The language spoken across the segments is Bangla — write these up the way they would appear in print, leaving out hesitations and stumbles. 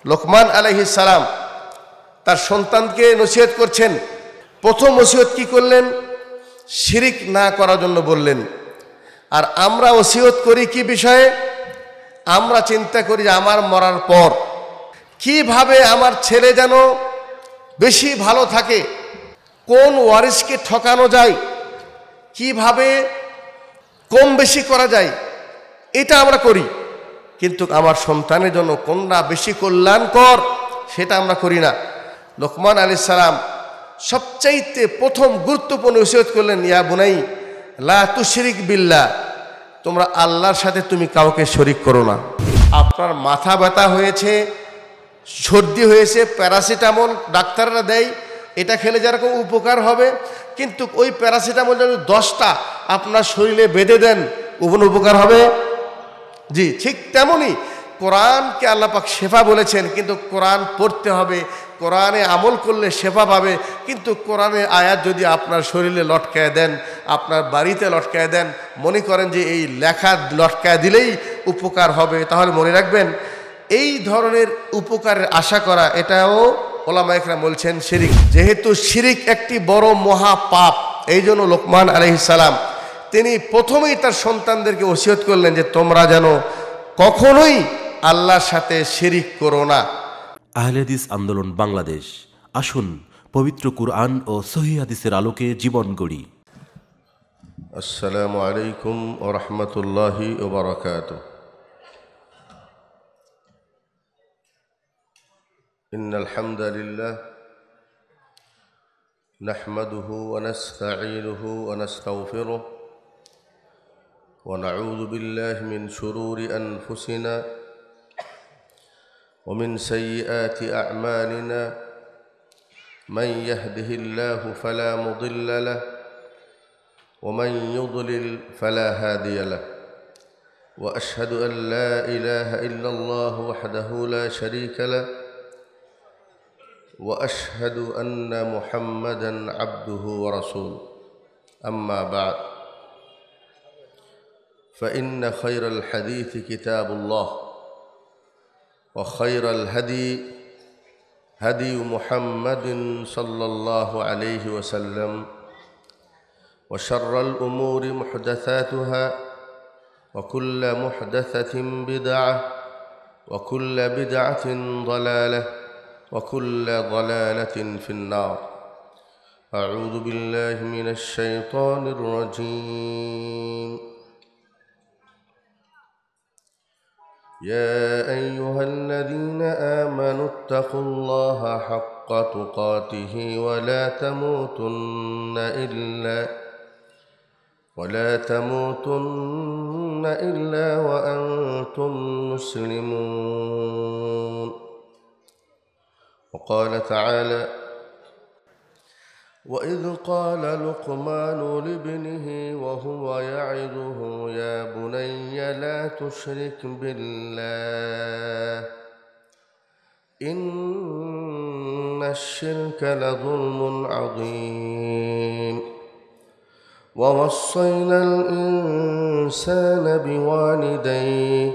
লোকমান আলাইহিস সালাম তার সন্তানকে নসিহত করছেন। প্রথম ওসিয়ত কি করলেন? শিরিক না করার জন্য বললেন। আর আমরা ওসিয়ত করি কি বিষয়ে? আমরা চিন্তা করি যে আমার মরার পর কিভাবে আমার ছেলে যেন বেশি ভালো থাকে, কোন ওয়ারিসকে ঠকানো যায়, কিভাবে কম বেশি করা যায়, এটা আমরা করি। কিন্তু আমার সন্তানের জন্য কোনটা বেশি কল্যাণকর সেটা আমরা করি না। লোকমান আলাইহিস সালাম সবচাইতে প্রথম গুরুত্বপূর্ণ ওসিয়ত করলেন, ইয়া বুনাই লা তুশরিক বিল্লাহ, তোমরা আল্লাহর সাথে তুমি কাউকে শরিক করো না। আপনার মাথা ব্যথা হয়েছে, সর্দি হয়েছে, প্যারাসিটামল ডাক্তাররা দেয়, এটা খেলে যেরকম উপকার হবে, কিন্তু ওই প্যারাসিটামল যদি 10টা আপনার শরীরে বেঁধে দেন, কোনো উপকার হবে? জি, ঠিক তেমনই কোরআনকে আল্লাহ পাক শেফা বলেছেন, কিন্তু কোরআন পড়তে হবে, কোরআনে আমল করলে শেফা পাবে। কিন্তু কোরআনের আয়াত যদি আপনার শরীরে লটকায় দেন, আপনার বাড়িতে লটকায় দেন, মনে করেন যে এই লেখা লটকায় দিলেই উপকার হবে, তাহলে মনে রাখবেন এই ধরনের উপকারের আশা করা এটাও ওলামায়ে কেরাম বলছেন শিরিক। যেহেতু শিরিক একটি বড় মহা পাপ, এই জন্য লোকমান আলাইহিস সালাম তিনি প্রথমেই তার সন্তানদেরকে ওসিয়ত করলেন যে তোমরা যেন কখনোই আল্লাহর সাথে শিরিক করো না। আহলে হাদিস আন্দোলন বাংলাদেশ, আসুন পবিত্র কুরআন ও সহিহ হাদিসের আলোকে জীবন গড়ি। আসসালামু আলাইকুম ওয়া রাহমাতুল্লাহি ওয়া বারাকাতুহু। ইন্নাল হামদালিল্লাহ নাহমাদুহু ওয়া নাস্তাঈনুহু ওয়া নাস্তাগফিরুহু ونعوذ بالله من شرور أنفسنا ومن سيئات أعمالنا من يهده الله فلا مضل له ومن يضلل فلا هادي له وأشهد أن لا إله إلا الله وحده لا شريك له وأشهد أن محمدًا عبده ورسوله أما بعد فإن خير الحديث كتاب الله وخير الهدي هدي محمد صلى الله عليه وسلم وشر الأمور محدثاتها وكل محدثة بدعة وكل بدعة ضلالة وكل ضلالة في النار. أعوذ بالله من الشيطان الرجيم. يا أيها الذين آمنوا اتقوا الله حق تقاته ولا تموتن إلا وأنتم مسلمون. وقال تعالى: وإذ قال لقمان لابنه وهو يعظه يا بني لا تشرك بالله إن الشرك لظلم عظيم. ووصينا الإنسان بوالديه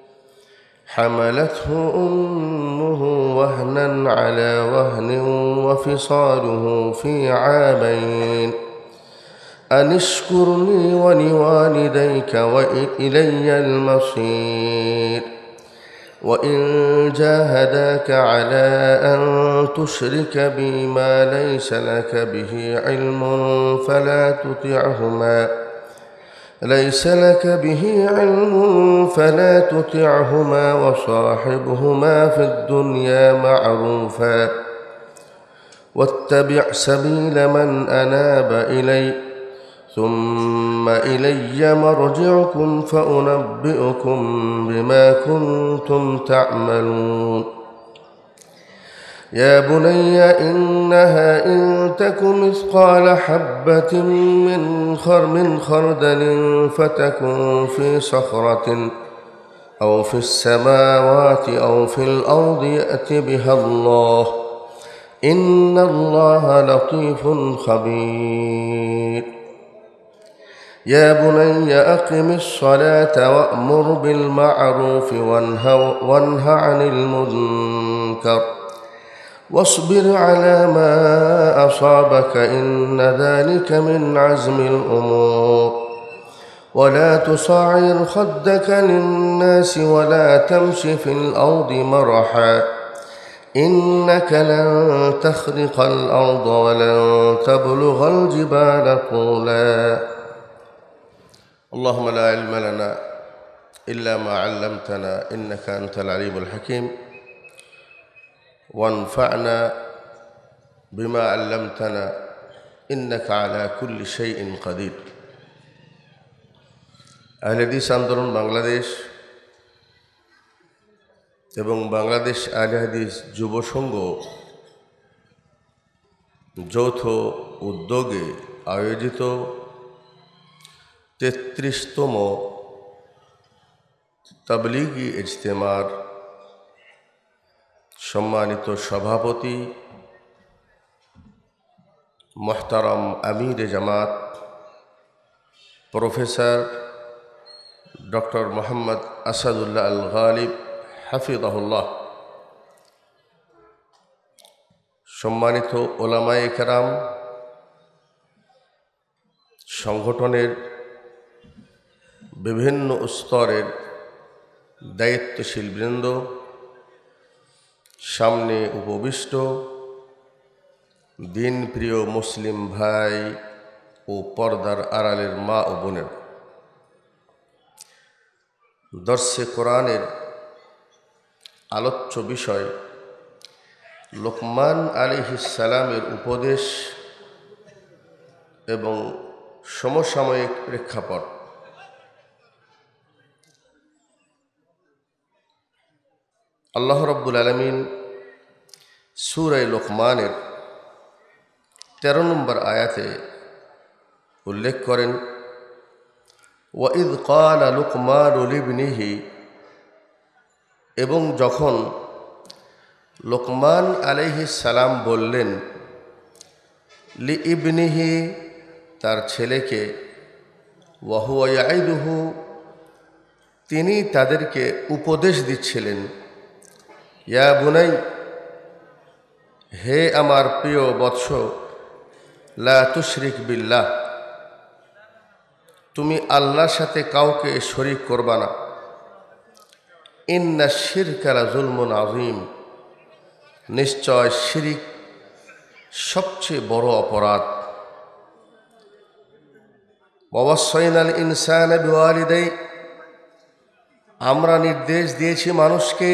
حملته أمه وهنا على وهن وفصاله في عامين أن اشكر لي ولوالديك وإلي المصير. وإن جاهداك على أن تشرك بي ما ليس لك به علم فلا تطعهما وصاحبهما في الدنيا معروفا واتبع سبيل من أناب إلي ثم إلي مرجعكم فأنبئكم بما كنتم تعملون. يا بني إنها إن تك مثقال حبة من خردل فتكن في صخرة أو في السماوات أو في الأرض يأت بها الله إن الله لطيف خبير. يا بني أقم الصلاة وأمر بالمعروف وانه عن المنكر المنكر واصبر على ما أصابك إن ذلك من عزم الأمور ولا تصعر خدك للناس ولا تمش في الأرض مرحا إنك لن تخرق الأرض ولن تبلغ الجبال طولا اللهم لا علم لنا إلا ما علمتنا إنك أنت العليم الحكيم وانفعنا بما علمتنا إنك على كل شيء قدير আহলে হাদিস আন্দোলন বাংলাদেশ এবং বাংলাদেশ আহলে হাদিস যুব সংঘ যৌথ উদ্যোগে আয়োজিত 33তম তাবলীগী ইজতেমার সম্মানিত সভাপতি মোহতারাম আমির জামাত প্রফেসর ডক্টর মোহাম্মদ আসাদুল্লাহ আল গালিব হাফিজাহুল্লাহ, সম্মানিত ওলামায়ে কেরাম, সংগঠনের বিভিন্ন স্তরের দায়িত্বশীল বৃন্দ, সামনে উপবিষ্ট দিনপ্রিয় মুসলিম ভাই ও পর্দার আড়ালের মা ও বোনের, দর্শে কোরআনের আলোচ্য বিষয় লোকমান আলাইহিস সালামের উপদেশ এবং সমসাময়িক প্রেক্ষাপট। আল্লাহ রাব্বুল আলামিন সূরা লোকমানের 13 নম্বর আয়াতে উল্লেখ করেন, ওয়াইদ ক্বালা লুকমান লিবনিহি, এবং যখন লোকমান আলাইহিস সালাম বললেন লি ইবনিহি, তার ছেলেকে, ওয়া হুয়া ইয়াইদুহু, তিনি তাদেরকে উপদেশ দিচ্ছিলেন, ইয়া বুনাই, হে আমার প্রিয় বৎস, লা তুশরিক বিল্লাহ, তুমি আল্লাহর সাথে কাউকে শরীক করবা না, ইন্না শিরকা লা যুলমুন আযীম, নিশ্চয় শিরিক সবচেয়ে বড় অপরাধ। ওয়াসাইনাল ইনসানা বিওয়ালিদাই, আমরা নির্দেশ দিয়েছি মানুষকে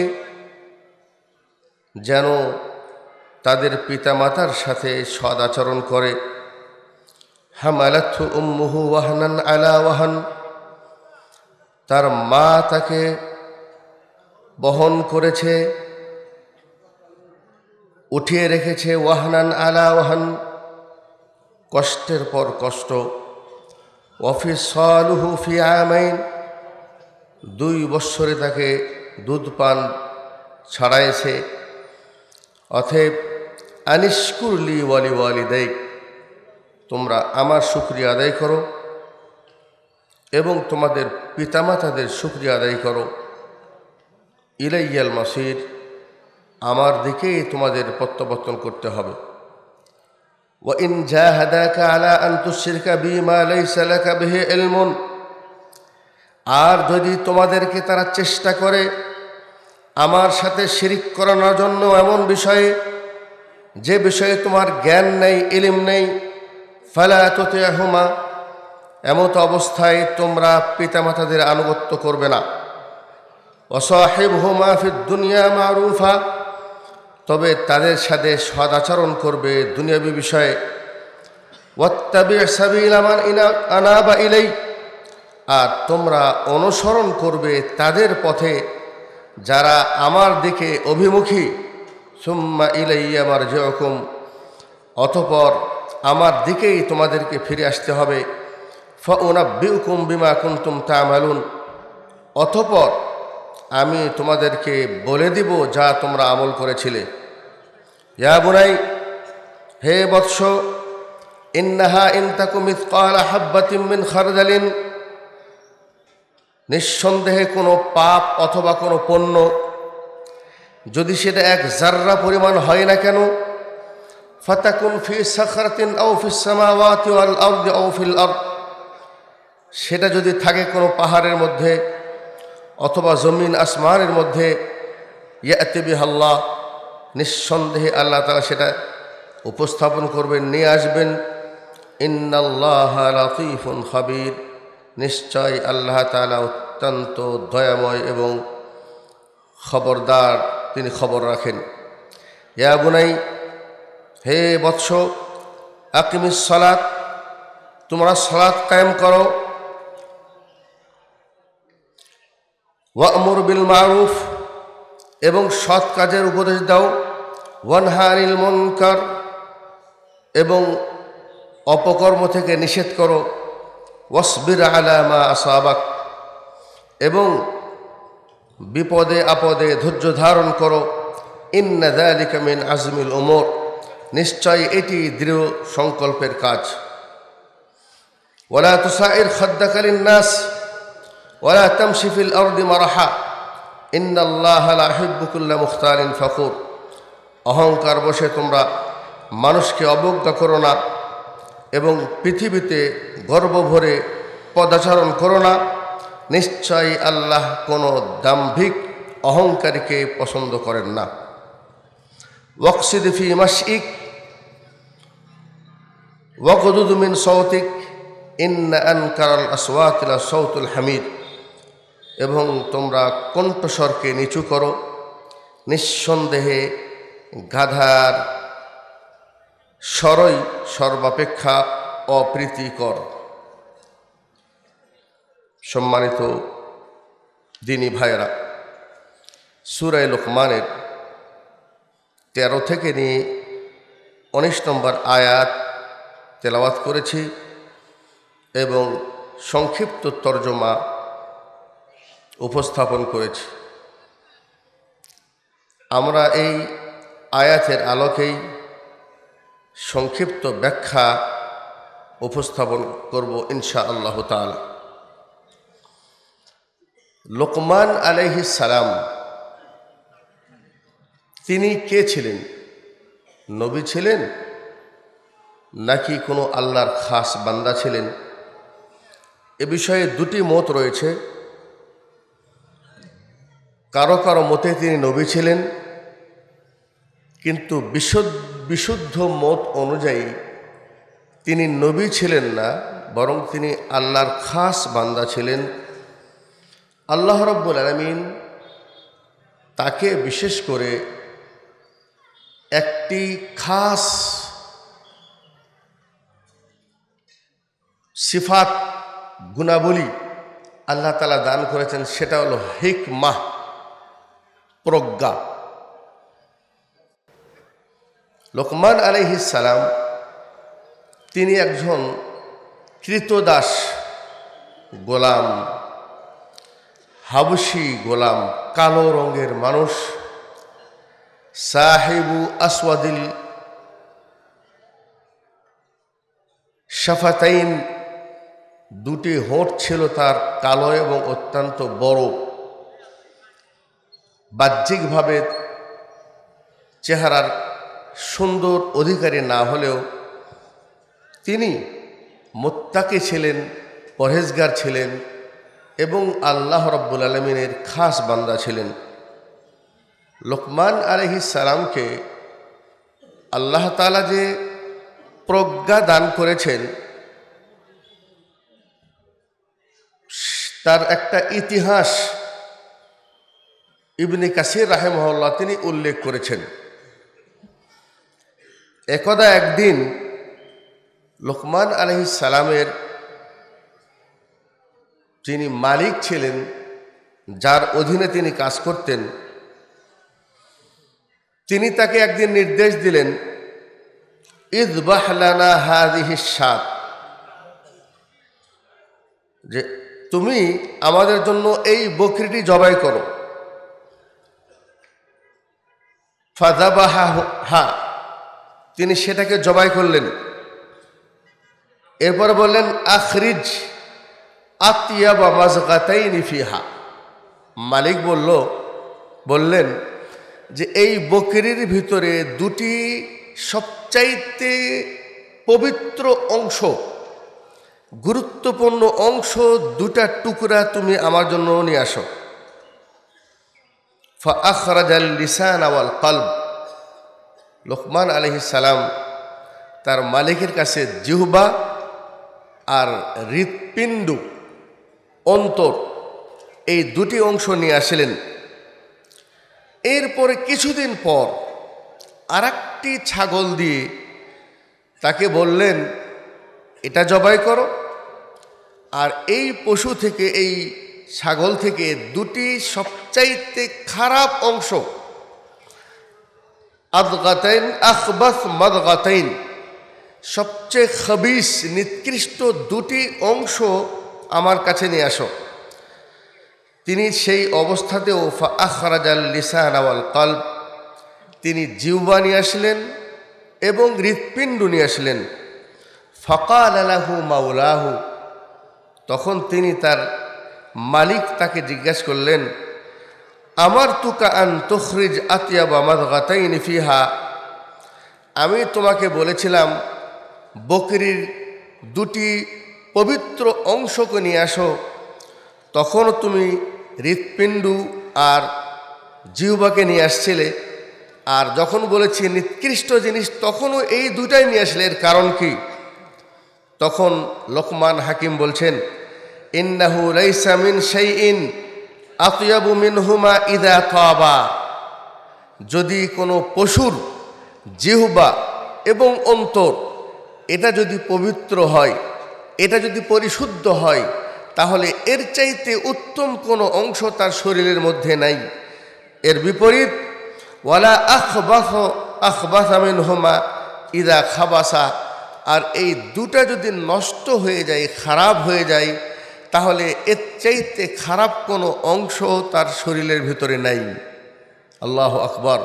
যেন তাদের পিতামাতার সাথে সদাচরণ করে। হামালাতহু উম্মুহু ওয়াহনান আলা ওয়াহন, তার মা তাকে বহন করেছে, উঠিয়ে রেখেছে, ওয়াহনান আলা ওয়াহন, কষ্টের পর কষ্ট। ওয়াফিসালুহু ফি আমাইন, 2 বৎসরে তাকে দুধ পান ছাড়াইছে। অতএব আনিশকুরলি ওয়ালি ওয়ালিদাইক, তোমরা আমার শুকরিয়া আদায় করো এবং তোমাদের পিতামাতাদের শুকরিয়া আদায় করো। ইলাইয়াল মাসির, আমার দিকেই তোমাদের প্রত্যাবর্তন করতে হবে। ওয়া ইন জাহাদাকা আলা আন তুশরিকা বিমা লাইসা লাকা বিহি ইলমুন, আর যদি তোমাদেরকে তারা চেষ্টা করে আমার সাথে শিরিক করানোর জন্য এমন বিষয়ে যে বিষয়ে তোমার জ্ঞান নেই, ইলম নেই, ফালা তুতিহুমা, এমত অবস্থায় তোমরা পিতামাতাদের আনুগত্য করবে না। ওয়াসাহিবহুমা ফিদ দুনিয়া মারুফা, তবে তাদের সাথে সদাচরণ করবে দুনিয়াবী বিষয়ে। ওয়াত্তাবি' সাবিলা মান আনাবা ইলাই, আর তোমরা অনুসরণ করবে তাদের পথে যারা আমার দিকে অভিমুখী। সুম্মা ইলাইয়া মারজিউকুম, অতঃপর আমার দিকেই তোমাদেরকে ফিরে আসতে হবে। ফাউনাব্বিউকুম বিমা কুনতুম তা'মালুন, অতঃপর আমি তোমাদেরকে বলে দিব যা তোমরা আমল করেছিলে। ইয়া বুনাই, হে বৎস, ইন্নাহা ইন তাকু মিসকালা হাব্বাতিন মিন খারদালিন, নিঃসন্দেহে কোনো পাপ অথবা কোনো পণ্য যদি সেটা এক জাররা পরিমাণ হয় না কেন, ফাতাকুন ফি সাখরাতিন আও ফিস সামাওয়াতি ওয়াল আরদি আও ফিল আরদ, সেটা যদি থাকে কোনো পাহাড়ের মধ্যে অথবা জমিন আসমানের মধ্যে, ইয়াতি বিহাল্লাহ, নিঃসন্দেহে আল্লাহ তাআলা সেটা উপস্থাপন করবেন, নিয়ে আসবেন। ইন্নাল্লাহা লাতীফুন খাবীর, নিশ্চয় আল্লাহ তাআলা অত্যন্ত দয়াময় এবং খবরদার, তিনি খবর রাখেন। ইয়া বুনাই, হে বৎস, আকিমিস সালাত, তোমরা সালাত কায়েম করো। ওয়া'মুর বিল মারুফ, এবং সৎ কাজের উপদেশ দাও। ওয়ানহা আনিল মুনকার, এবং অপকর্ম থেকে নিষেধ করো। ওয়াসবির আলা মা আসাবাক, এবং বিপদে আপদে ধৈর্য ধারণ করো। ইন্না যালিকা মিন আজমিল উমুর, নিশ্চয় এটি দৃঢ় সংকল্পের কাজ। ওয়ালা তুসাইর খাদ্দাকা লিন-নাস ওয়ালা তামশি ফিল আরদি মারহা ইন্নাল্লাহা লা ইউহিব্বু কুল্লা মুখতালিন ফখুর, অহংকার বশে তোমরা মানুষকে অবজ্ঞা করো না এবং পৃথিবীতে গর্ব ভরে পদাচারণ করো না। নিশ্চয় আল্লাহ কোনো দাম্ভিক অহংকারীকে পছন্দ করেন না। ওয়াকসিদ ফি মাশইক ওয়াগদুদ মিন সাওতিক ইন্না আনকারাল আসওয়াতি লা সাওতুল হামিদ, এবং তোমরা কণ্ঠস্বরকে নিচু করো, নিঃসন্দেহে গাধার স্বরই সর্বাপেক্ষা অপ্রীতিকর। সম্মানিত দিনী ভাইয়েরা, সূরা লোকমানের 13 থেকে নিয়ে 19 নম্বর আয়াত তেলাওয়াত করেছি এবং সংক্ষিপ্ত তর্জমা উপস্থাপন করেছি। আমরা এই আয়াতের আলোকেই সংক্ষিপ্ত ব্যাখ্যা উপস্থাপন করব ইনশাআল্লাহ তাআলা। লোকমান আলাইহিস সালাম, তিনি কে ছিলেন? নবী ছিলেন নাকি কোনো আল্লাহর খাস বান্দা ছিলেন? এ বিষয়ে দুটি মত রয়েছে। কারো কারো মতে তিনি নবী ছিলেন, কিন্তু বিশুদ্ধ মত অনুযায়ী তিনি নবী ছিলেন না, বরং তিনি আল্লাহর খাস বান্দা ছিলেন। আল্লাহ রাব্বুল আলামিন তাকে বিশেষ করে একটি খাস সিফাত গুণাবলী আল্লাহ তাআলা দান করেছেন, সেটা হলো হিকমাহ, প্রজ্ঞা। লোকমান আলাইহিস সালাম তিনি একজন কৃতদাস গোলাম, হাবশি গোলাম, কালো রঙের মানুষ। সাহিবু আসওয়াদিল শাফাতাইন, দুটি হোঁট ছিল তার কালো এবং অত্যন্ত বড়। বাহ্যিকভাবে চেহারার সুন্দর অধিকারী না হলেও তিনি মুত্তাকি ছিলেন, পরহেজগার ছিলেন এবং আল্লাহ রাব্বুল আলামিনের খাস বান্দা ছিলেন। লোকমান আলাইহিস সালামকে আল্লাহ তাআলা যে প্রজ্ঞা দান করেছেন, তার একটা ইতিহাস ইবনে কাসির রাহিমাহুল্লাহ তিনি উল্লেখ করেছেন। একদা একদিন লোকমান আলাইহিস সালামের যিনি মালিক ছিলেন, যার অধীনে তিনি কাজ করতেন, তিনি তাকে একদিন নির্দেশ দিলেন, ইযবাহ লানা হাযিহিস শাত, যে তুমি আমাদের জন্য এই বকরিটি জবাই করো। ফাযাবাহা, তিনি সেটাকে জবাই করলেন। এরপর বললেন, আখরিজ আতিয়াবা মাজগাতাইনি ফিহা। মালিক বললেন, যে এই বকরির ভিতরে দুটি সবচাইতে পবিত্র অংশ, গুরুত্বপূর্ণ অংশ, দুটা টুকরা তুমি আমার জন্য নিয়ে আসো। ফাআখরাজাল লিসান ওয়াল কলব, লোকমান আলাইহিস সালাম তার মালিকের কাছে জিহ্বা আর হৃৎপিণ্ড, অন্তর, এই দুটি অংশ নিয়ে আসলেন। এরপরে কিছুদিন পর আরেকটি ছাগল দিয়ে তাকে বললেন, এটা জবাই করো, আর এই পশু থেকে, এই ছাগল থেকে দুটি সবচাইতে খারাপ অংশ, আদগাতাইন আখবাস মাদগাতাইন, সবচেয়ে খবিস, নিকৃষ্ট দুটি অংশ আমার কাছে নিয়ে আসো। তিনি সেই অবস্থাতেও ফাআখরাজাল লিসান ওয়াল কলব, তিনি জিহ্বা নিয়ে আসলেন এবং হৃৎপিণ্ড নিয়ে আসলেন। ফাকাল লাহু মাওলাহু, তখন তিনি তার মালিক তাকে জিজ্ঞাসা করলেন, আমার তুকা আন তুখরিজ আতিয়াবা মাদগাতাইন ফিহা, আমি তোমাকে বলেছিলাম বকরির দুটি পবিত্র অংশকে নিয়ে আসো, তখন তুমি হৃৎপিণ্ড আর জিহ্বাকে নিয়ে আসছিলে, আর যখন বলেছি নিকৃষ্ট জিনিস তখনও এই দুটাই নিয়ে আসলে, এর কারণ কি? তখন লোকমান হাকিম বলছেন, ইন্নাহু লাইসা মিন শাইইন আতয়াবু মিনহুমা ইযা তাবা, যদি কোনো পশুর জিহ্বা এবং অন্তর এটা যদি পবিত্র হয়, এটা যদি পরিশুদ্ধ হয়, তাহলে এর চাইতে উত্তম কোনো অংশ তার শরীরের মধ্যে নাই। এর বিপরীত, ওয়ালা আখবাসা মিনহুমা ইযা খাবাসা, আর এই দুটা যদি নষ্ট হয়ে যায়, খারাপ হয়ে যায়, তাহলে এর চাইতে খারাপ কোনো অংশ তার শরীরের ভিতরে নাই। আল্লাহু আকবার।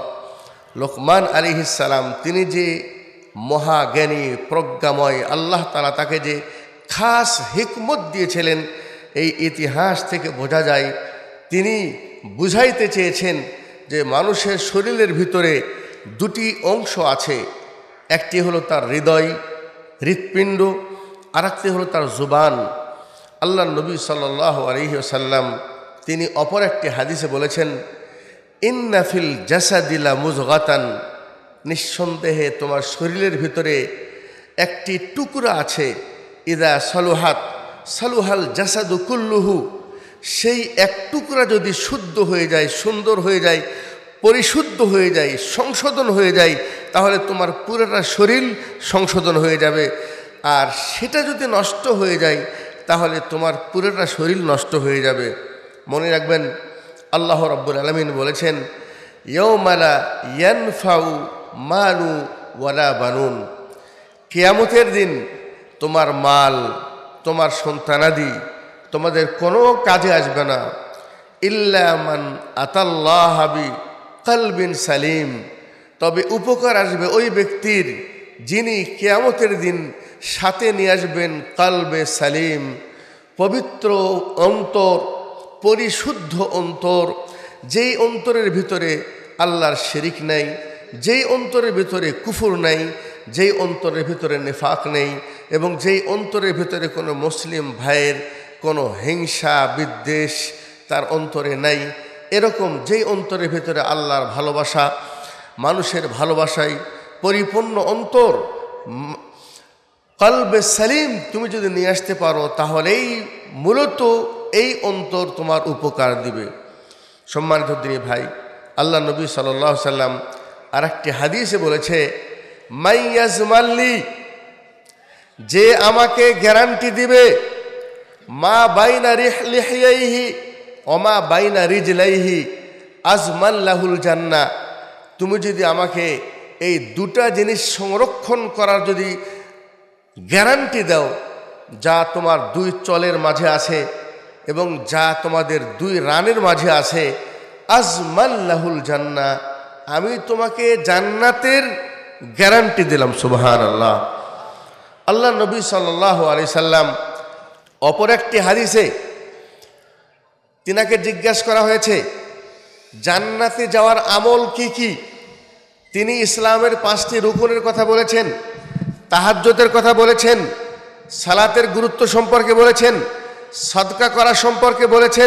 লোকমান আলাইহিস সালাম তিনি যে মহাজ্ঞানী, প্রজ্ঞাময়, আল্লাহ তাআলা তাকে যে খাস হিকমত দিয়েছিলেন, এই ইতিহাস থেকে বোঝা যায় তিনি বুঝাইতে চেয়েছেন যে মানুষের শরীরের ভিতরে দুটি অংশ আছে, একটি হলো তার হৃদয়, হৃৎপিণ্ড, আর একটি হলো তার জুবান। আল্লাহ নবী সাল্লাল্লাহু আলাইহি ওয়াসাল্লাম তিনি অপর একটি হাদিসে বলেছেন, ইন্না ফিল জাসাদি লা মুযগাতান, নিঃসন্দেহে তোমার শরীরের ভিতরে একটি টুকরা আছে, ইদা সালুহাত সালুহাল জাসাদু কুল্লুহু, সেই এক টুকরা যদি শুদ্ধ হয়ে যায়, সুন্দর হয়ে যায়, পরিশুদ্ধ হয়ে যায়, সংশোধন হয়ে যায়, তাহলে তোমার পুরোটা শরীর সংশোধন হয়ে যাবে। আর সেটা যদি নষ্ট হয়ে যায়, তাহলে তোমার পুরোটা শরীর নষ্ট হয়ে যাবে। মনে রাখবেন, আল্লাহ রাব্বুল আলামিন বলেছেন, ইয়াউমা লা ইয়ানফাউ মালু ওয়ালা বানুন, কিয়ামতের দিন তোমার মাল, তোমার সন্তানাদি তোমাদের কোনো কাজে আসবে না, ইল্লা মান আতাল্লাহ বি কলবিন সালিম, তবে উপকার আসবে ওই ব্যক্তির যিনি কিয়ামতের দিন সাথে নিয়ে আসবেন কলবে সালিম, পবিত্র অন্তর, পরিশুদ্ধ অন্তর, যেই অন্তরের ভিতরে আল্লাহর শিরিক নাই, যেই অন্তরের ভিতরে কুফর নাই, যেই অন্তরের ভিতরে নিফাক নেই, এবং যেই অন্তরের ভিতরে কোনো মুসলিম ভাইয়ের কোনো হিংসা বিদ্বেষ তার অন্তরে নাই, এরকম যেই অন্তরের ভিতরে আল্লাহর ভালোবাসা, মানুষের ভালোবাসায় পরিপূর্ণ অন্তর, কলবে সালিম তুমি যদি নিয়ে আসতে পারো, তাহলেই মূলত এই অন্তর তোমার উপকার দিবে। সম্মানিত দিনী ভাই, আল্লাহ নবী সাল্লাল্লাহু আলাইহি সাল্লাম আর একটি হাদিসে বলেছে, মাইয়াজমাল্লি, যে আমাকে গ্যারান্টি দিবে, মা বাইনা লিহিয়াইহি ওমা বাইনা রিজলাইহি আজমাল্লাহুল জান্নাহ, তুমি যদি আমাকে এই দুটা জিনিস সংরক্ষণ করার যদি গ্যারান্টি দাও, যা তোমার দুই চলের মাঝে আছে এবং যা তোমাদের দুই রানের মাঝে আছে, আজমাল্লাহুল জান্নাহ, আমি তোমাকে জান্নাতের গ্যারান্টি দিলাম। সুবহানাল্লাহ। আল্লাহ নবী সাল্লাল্লাহু আলাইহি সাল্লাম অপর একটি হাদিসে তিনাকে জিজ্ঞাসা করা হয়েছে জান্নাতে যাওয়ার আমল কি কি, তিনি ইসলামের 5টি রুকনের কথা বলেছেন, তাহাজ্জুদের কথা বলেছেন, সালাতের গুরুত্ব সম্পর্কে বলেছেন, সদকা করা সম্পর্কে বলেছেন।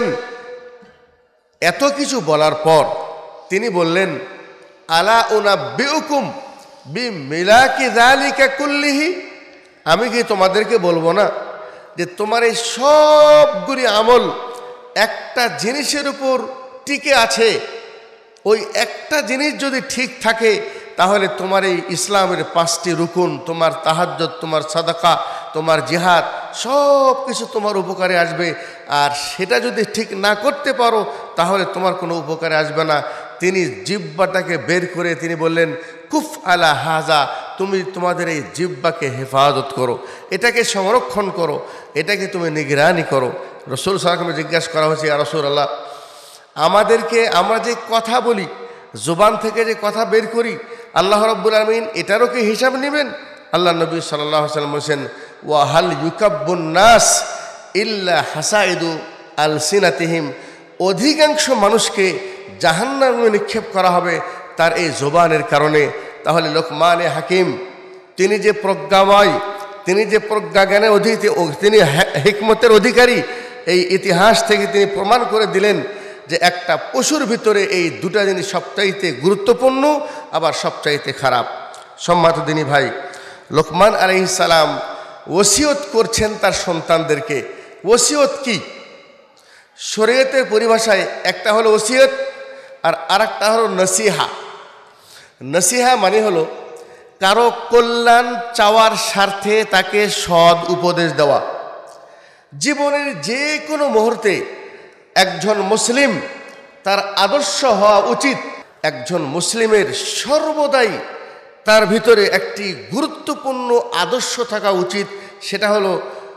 এত কিছু বলার পর তিনি বললেন, আলা উনাব্বিউকুম বিমিলাকি যালিকা কুল্লিহি, আমি কি তোমাদেরকে বলবো না যে তোমার এই সবগুলি আমল একটা জিনিসের উপর টিকে আছে, ওই একটা জিনিস যদি ঠিক থাকে তাহলে তোমার এই ইসলামের 5টি রুকুন, তোমার তাহাজ্জুদ, তোমার সাদাকা, তোমার জিহাদ সব কিছু তোমার উপকারে আসবে। আর সেটা যদি ঠিক না করতে পারো তাহলে তোমার কোনো উপকারে আসবে না। তিনি জিহ্বাটাকে বের করে তিনি বললেন, কুফ আলা হাজা, তুমি তোমাদের এই জিহ্বাকে হেফাজত করো, এটাকে সংরক্ষণ করো, এটাকে তুমি নিগরানি করো। রাসূল সাল্লাল্লাহু আলাইহি ওয়াসাল্লাম জিজ্ঞাসা করা হয়েছে, ইয়া রাসূলুল্লাহ, আমাদেরকে আমরা যে কথা বলি, জবান থেকে যে কথা বের করি, আল্লাহ রাব্বুল আলামিন এটারও কি হিসাব নেবেন? আল্লাহ নবী সাল্লাল্লাহু আলাইহি ওয়াসাল্লাম বলেছেন, ওয়া হাল ইউকাব্বুন নাস ইল্লা হাসাইদু আলসিনাতিহিম, অধিকাংশ মানুষকে জাহান্নামে নিক্ষেপ করা হবে তার এই জবানের কারণে। তাহলে লোকমানে হাকিম, তিনি যে প্রজ্ঞাময়, তিনি যে প্রজ্ঞা জ্ঞানের তিনি হিকমতের অধিকারী, এই ইতিহাস থেকে তিনি প্রমাণ করে দিলেন যে একটা পশুর ভিতরে এই দুটা জিনিস সবচাইতে গুরুত্বপূর্ণ, আবার সবচাইতে খারাপ। সম্মানিত দিনী ভাই, লোকমান আলাইহিস সালাম ওসিয়ত করছেন তার সন্তানদেরকে। ওসিয়ত কি? শরীয়তের পরিভাষায় একটা হলো ওসিয়ত আর আরেকটা হলো নসিহা। নসিহা মানে হলো কারো কল্যাণ চাওয়ার স্বার্থে তাকে সৎ উপদেশ দেওয়া। জীবনের যে কোনো মুহূর্তে একজন মুসলিম তার আদর্শ হওয়া উচিত, একজন মুসলিমের সর্বদাই তার ভিতরে একটি গুরুত্বপূর্ণ আদর্শ থাকা উচিত, সেটা হলো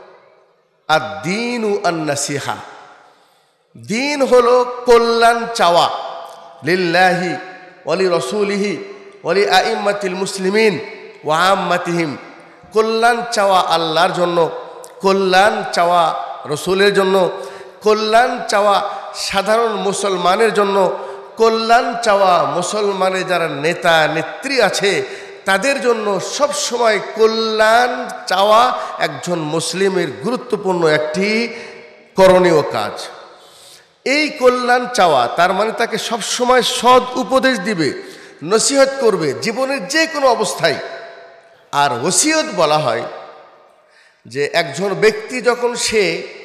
আদ-দীনু আন-নাসিহা। দিন হলো কল্যাণ চাওয়া, লিল্লাহি ওয়ালি রাসূলিহি ওয়ালি আইম্মাতিল মুসলিমিন ওয়া আম্মাতিহিম, কল্যাণ চাওয়া আল্লাহর জন্য, কল্যাণ চাওয়া রসুলের জন্য, কল্যাণ চাওয়া সাধারণ মুসলমানের জন্য, কল্যাণ চাওয়া মুসলমানের যারা নেতা নেত্রী আছে তাদের জন্য। সব সময় কল্যাণ চাওয়া একজন মুসলিমের গুরুত্বপূর্ণ একটি করণীয় কাজ। এই কল্যাণ চাওয়া তার মানে তাকে সব সময় সৎ উপদেশ দিবে, নসিহত করবে জীবনের যে কোনো অবস্থায়। আর ওসিয়ত বলা হয় যে একজন ব্যক্তি যখন সে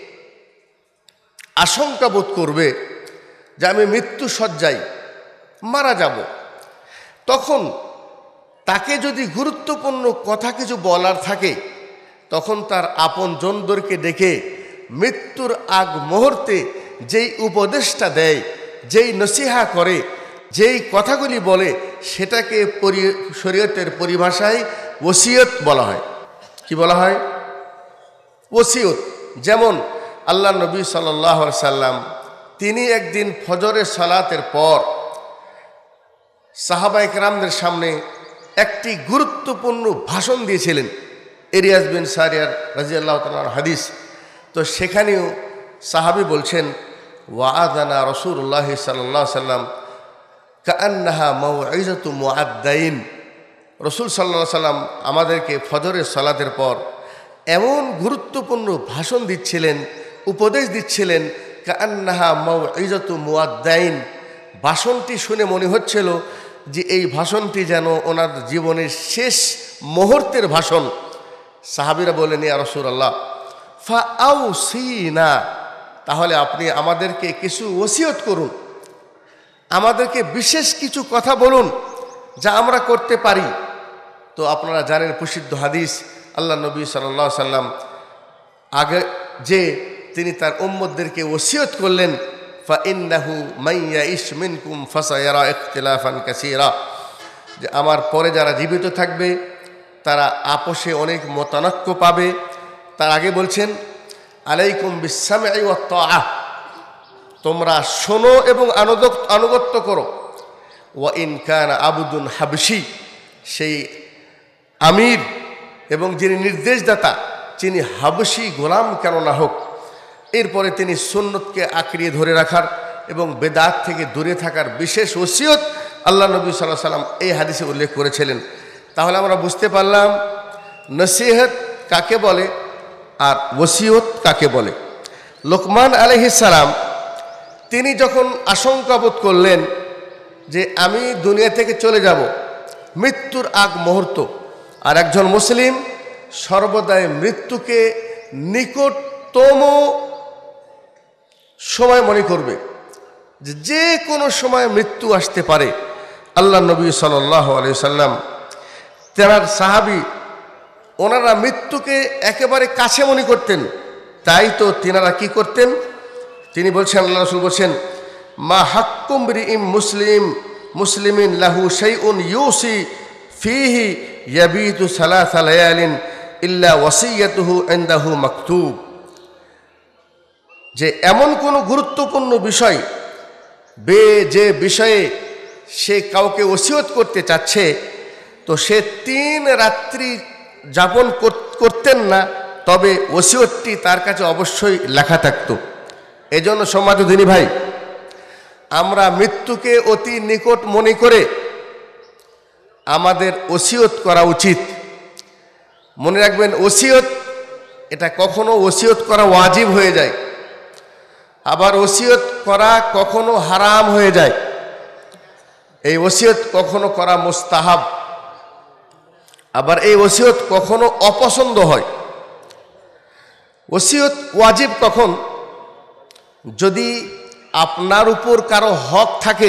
আশঙ্কা বোধ করবে যে আমি মৃত্যু শয্যায় মারা যাব, তখন তাকে যদি গুরুত্বপূর্ণ কথা কিছু বলার থাকে তখন তার আপনজনদেরকে ডেকে মৃত্যুর আগ মুহূর্তে যেই উপদেশটা দেয়, যেই নসিহা করে, যেই কথাগুলি বলে, সেটাকে শরীয়তের পরিভাষায় ওসিয়ত বলা হয়। কি বলা হয়? ওসিয়ত। যেমন আল্লাহ নবী সাল্লাল্লাহু আলাইহি সাল্লাম তিনি একদিন ফজরের সালাতের পর সাহাবায়ে কেরামদের সামনে একটি গুরুত্বপূর্ণ ভাষণ দিয়েছিলেন। ইরবাদ বিন সারিয়ার রাদিয়াল্লাহু তাআলার হাদিস। তো সেখানেও সাহাবী বলছেন, ওয়াআযানা রাসূলুল্লাহ সাল্লাল্লাহু আলাইহি সাল্লাম কাআন্নাহা মাউইযাতু মুআদ্দাইন। রাসূল সাল্লাল্লাহু আলাইহি সাল্লাম আমাদেরকে ফজরের সালাতের পর এমন গুরুত্বপূর্ণ ভাষণ দিচ্ছিলেন, উপদেশ দিচ্ছিলেন, কাআন্নাহা মাউইযাতু মুআদ্দাইন। ভাষণটি শুনে মনে হচ্ছিল যে এই ভাষণটি যেন ওনার জীবনের শেষ মুহূর্তের ভাষণ। সাহাবীরা বলেন, ইয়া রাসূলুল্লাহ ফাআউসিনা, তাহলে আপনি আমাদেরকে কিছু ওসিয়ত করুন, আমাদেরকে বিশেষ কিছু কথা বলুন যা আমরা করতে পারি। তো আপনারা জানেন প্রসিদ্ধ হাদিস, আল্লাহ নবী সাল্লাল্লাহু আলাইহি সাল্লাম আগে যে তিনি তার উম্মতদেরকে ওসিয়ত করলেন, ফাইন্নাহু মান ইয়াইশ মিনকুম ফাসায়ারা ইখতিলাফান কাসীরা, যে আমার পরে যারা জীবিত থাকবে তারা আপোষে অনেক মতানৈক্য পাবে। তার আগে বলছেন, আলাইকুম বিসসামঈ ওয়াত তাআহ, তোমরা শোনো এবং আনুগত্য করো। ওয়া ইন কানা আবদুন হাবশি, সেই আমির এবং যিনি নির্দেশদাতা তিনি হাবশি গোলাম কেন না হোক। এরপরে তিনি সুন্নতকে আঁকড়িয়ে ধরে রাখার এবং বেদাত থেকে দূরে থাকার বিশেষ ওসিয়ত আল্লাহ নবী সাল্লাল্লাহু আলাইহি সাল্লাম এই হাদিসে উল্লেখ করেছিলেন। তাহলে আমরা বুঝতে পারলাম নসিহত কাকে বলে আর ওসিয়ত কাকে বলে। লোকমান আলাইহিস সালাম তিনি যখন আশঙ্কা বোধ করলেন যে আমি দুনিয়া থেকে চলে যাব, মৃত্যুর আগ মুহূর্ত, আর একজন মুসলিম সর্বদাই মৃত্যুকে নিকটতম সময় মনে করবে, যে কোনো সময় মৃত্যু আসতে পারে। আল্লাহ নবী সাল্লাল্লাহু আলাইহি সাল্লাম তেনার সাহাবী ওনারা মৃত্যুকে একেবারে কাছে মনে করতেন, তাই তো তিনারা কি করতেন, তিনি বলছেন, আল্লাহ রাসূল বলছেন, মা হাক্কুম বিরিম মুসলিমিন লাহু শাইউন ইউসি ফিহি ইয়াবিতু সালাসা লায়ালিন ইল্লা ওয়াসিয়াতুহু ইনদাহু মাকতুব। যে এমন কোনো গুরুত্বপূর্ণ বিষয় যে বিষয়ে সে কাউকে ওসিয়ত করতে চাচ্ছে, তো সে 3 রাত্রি যাপন করতেন না, তবে ওসিয়তটি তার কাছে অবশ্যই লেখা থাকত। এজন্য সম্মানিত দিনী ভাই, আমরা মৃত্যুকে অতি নিকট মনে করে আমাদের ওসিয়ত করা উচিত। মনে রাখবেন, ওসিয়ত এটা কখনো ওসিয়ত করা ওয়াজিব হয়ে যায়, আবার ওসিয়ত করা কখনো হারাম হয়ে যায়। এই ওসিয়ত কখনো করা মুস্তাহাব, আবার এই ওসিয়ত কখনো অপছন্দ হয়। ওসিয়ত ওয়াজিব কখন, যদি আপনার উপর কারো হক থাকে,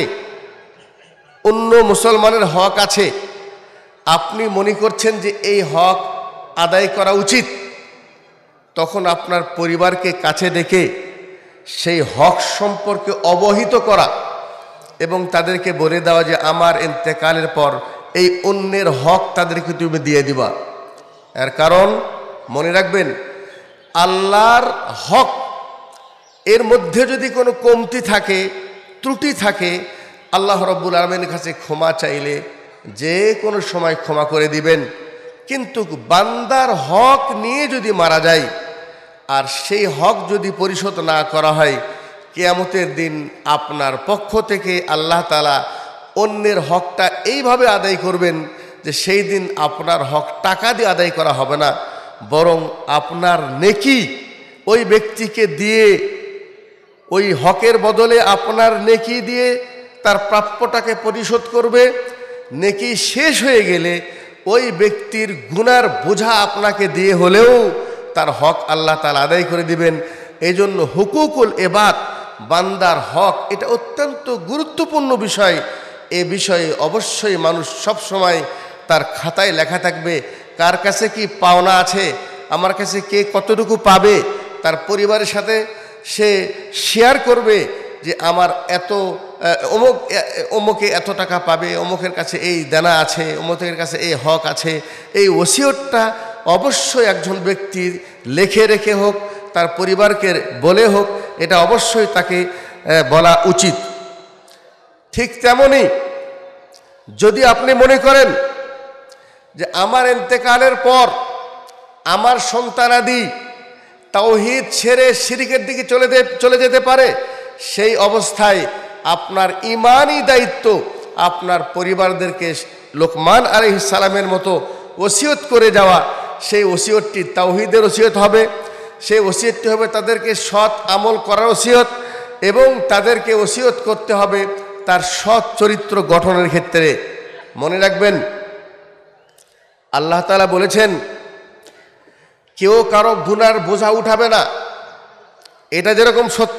অন্য মুসলমানের হক আছে, আপনি মনে করছেন যে এই হক আদায় করা উচিত, তখন আপনার পরিবারকে কাছে ডেকে সেই হক সম্পর্কে অবহিত করা এবং তাদেরকে বলে দেওয়া যে আমার ইন্তেকালের পর এই অন্যের হক তাদেরকে তুমি দিয়ে দিবা। এর কারণ মনে রাখবেন, আল্লাহর হক এর মধ্যে যদি কোনো কমতি থাকে, ত্রুটি থাকে, আল্লাহ রাব্বুল আলামিনের কাছে ক্ষমা চাইলে যে কোনো সময় ক্ষমা করে দিবেন। কিন্তু বান্দার হক নিয়ে যদি মারা যায় আর সেই হক যদি পরিশোধ না করা হয়, কিয়ামতের দিন আপনার পক্ষ থেকে আল্লাহ তাআলা অন্যের হকটা এইভাবে আদায় করবেন যে সেই দিন আপনার হক টাকা দিয়ে আদায় করা হবে না, বরং আপনার নেকি ওই ব্যক্তিকে দিয়ে, ওই হকের বদলে আপনার নেকি দিয়ে তার প্রাপ্যটাকে পরিশোধ করবে। নেকি শেষ হয়ে গেলে ওই ব্যক্তির গুনার বোঝা আপনাকে দিয়ে হলেও তার হক আল্লাহ তাআলা আদায় করে দিবেন। এই জন্য হুকুকুল ইবাদ, বান্দার হক, এটা অত্যন্ত গুরুত্বপূর্ণ বিষয়। এ বিষয়ে অবশ্যই মানুষ সব সময় তার খাতায় লেখা থাকবে, কার কাছে কি পাওনা আছে, আমার কাছে কে কতটুকু পাবে। তার পরিবারের সাথে সে শেয়ার করবে যে আমার এত অমুকে এত টাকা পাবে, অমুকের কাছে এই দেনা আছে, অমুকের কাছে এই হক আছে। এই ওসিয়তটা অবশ্যই একজন ব্যক্তির লেখে রেখে হোক, তার পরিবারকে বলে হোক, এটা অবশ্যই তাকে বলা উচিত। ঠিক তেমনি যদি আপনি মনে করেন যে আমার ইন্তেকালের পর আমার সন্তানাদি তাওহীদ ছেড়ে শিরকের দিকে চলে যেতে পারে, সেই অবস্থায় আপনার ঈমানি দায়িত্ব আপনার পরিবারদেরকে লোকমান আলাইহিস সালামের মতো ওসিয়ত করে যাওয়া। সেই ওসিয়তটি তাওহীদের ওসিয়ত হবে, সেই ওসিয়তটি হবে তাদেরকে সৎ আমল করার ওসিয়ত, এবং তাদেরকে ওসিয়ত করতে হবে তার সৎ চরিত্র গঠনের ক্ষেত্রে। মনে রাখবেন, আল্লাহ তাআলা বলেছেন কেউ কারো গুনার বোঝা উঠাবে না। এটা যেরকম সত্য,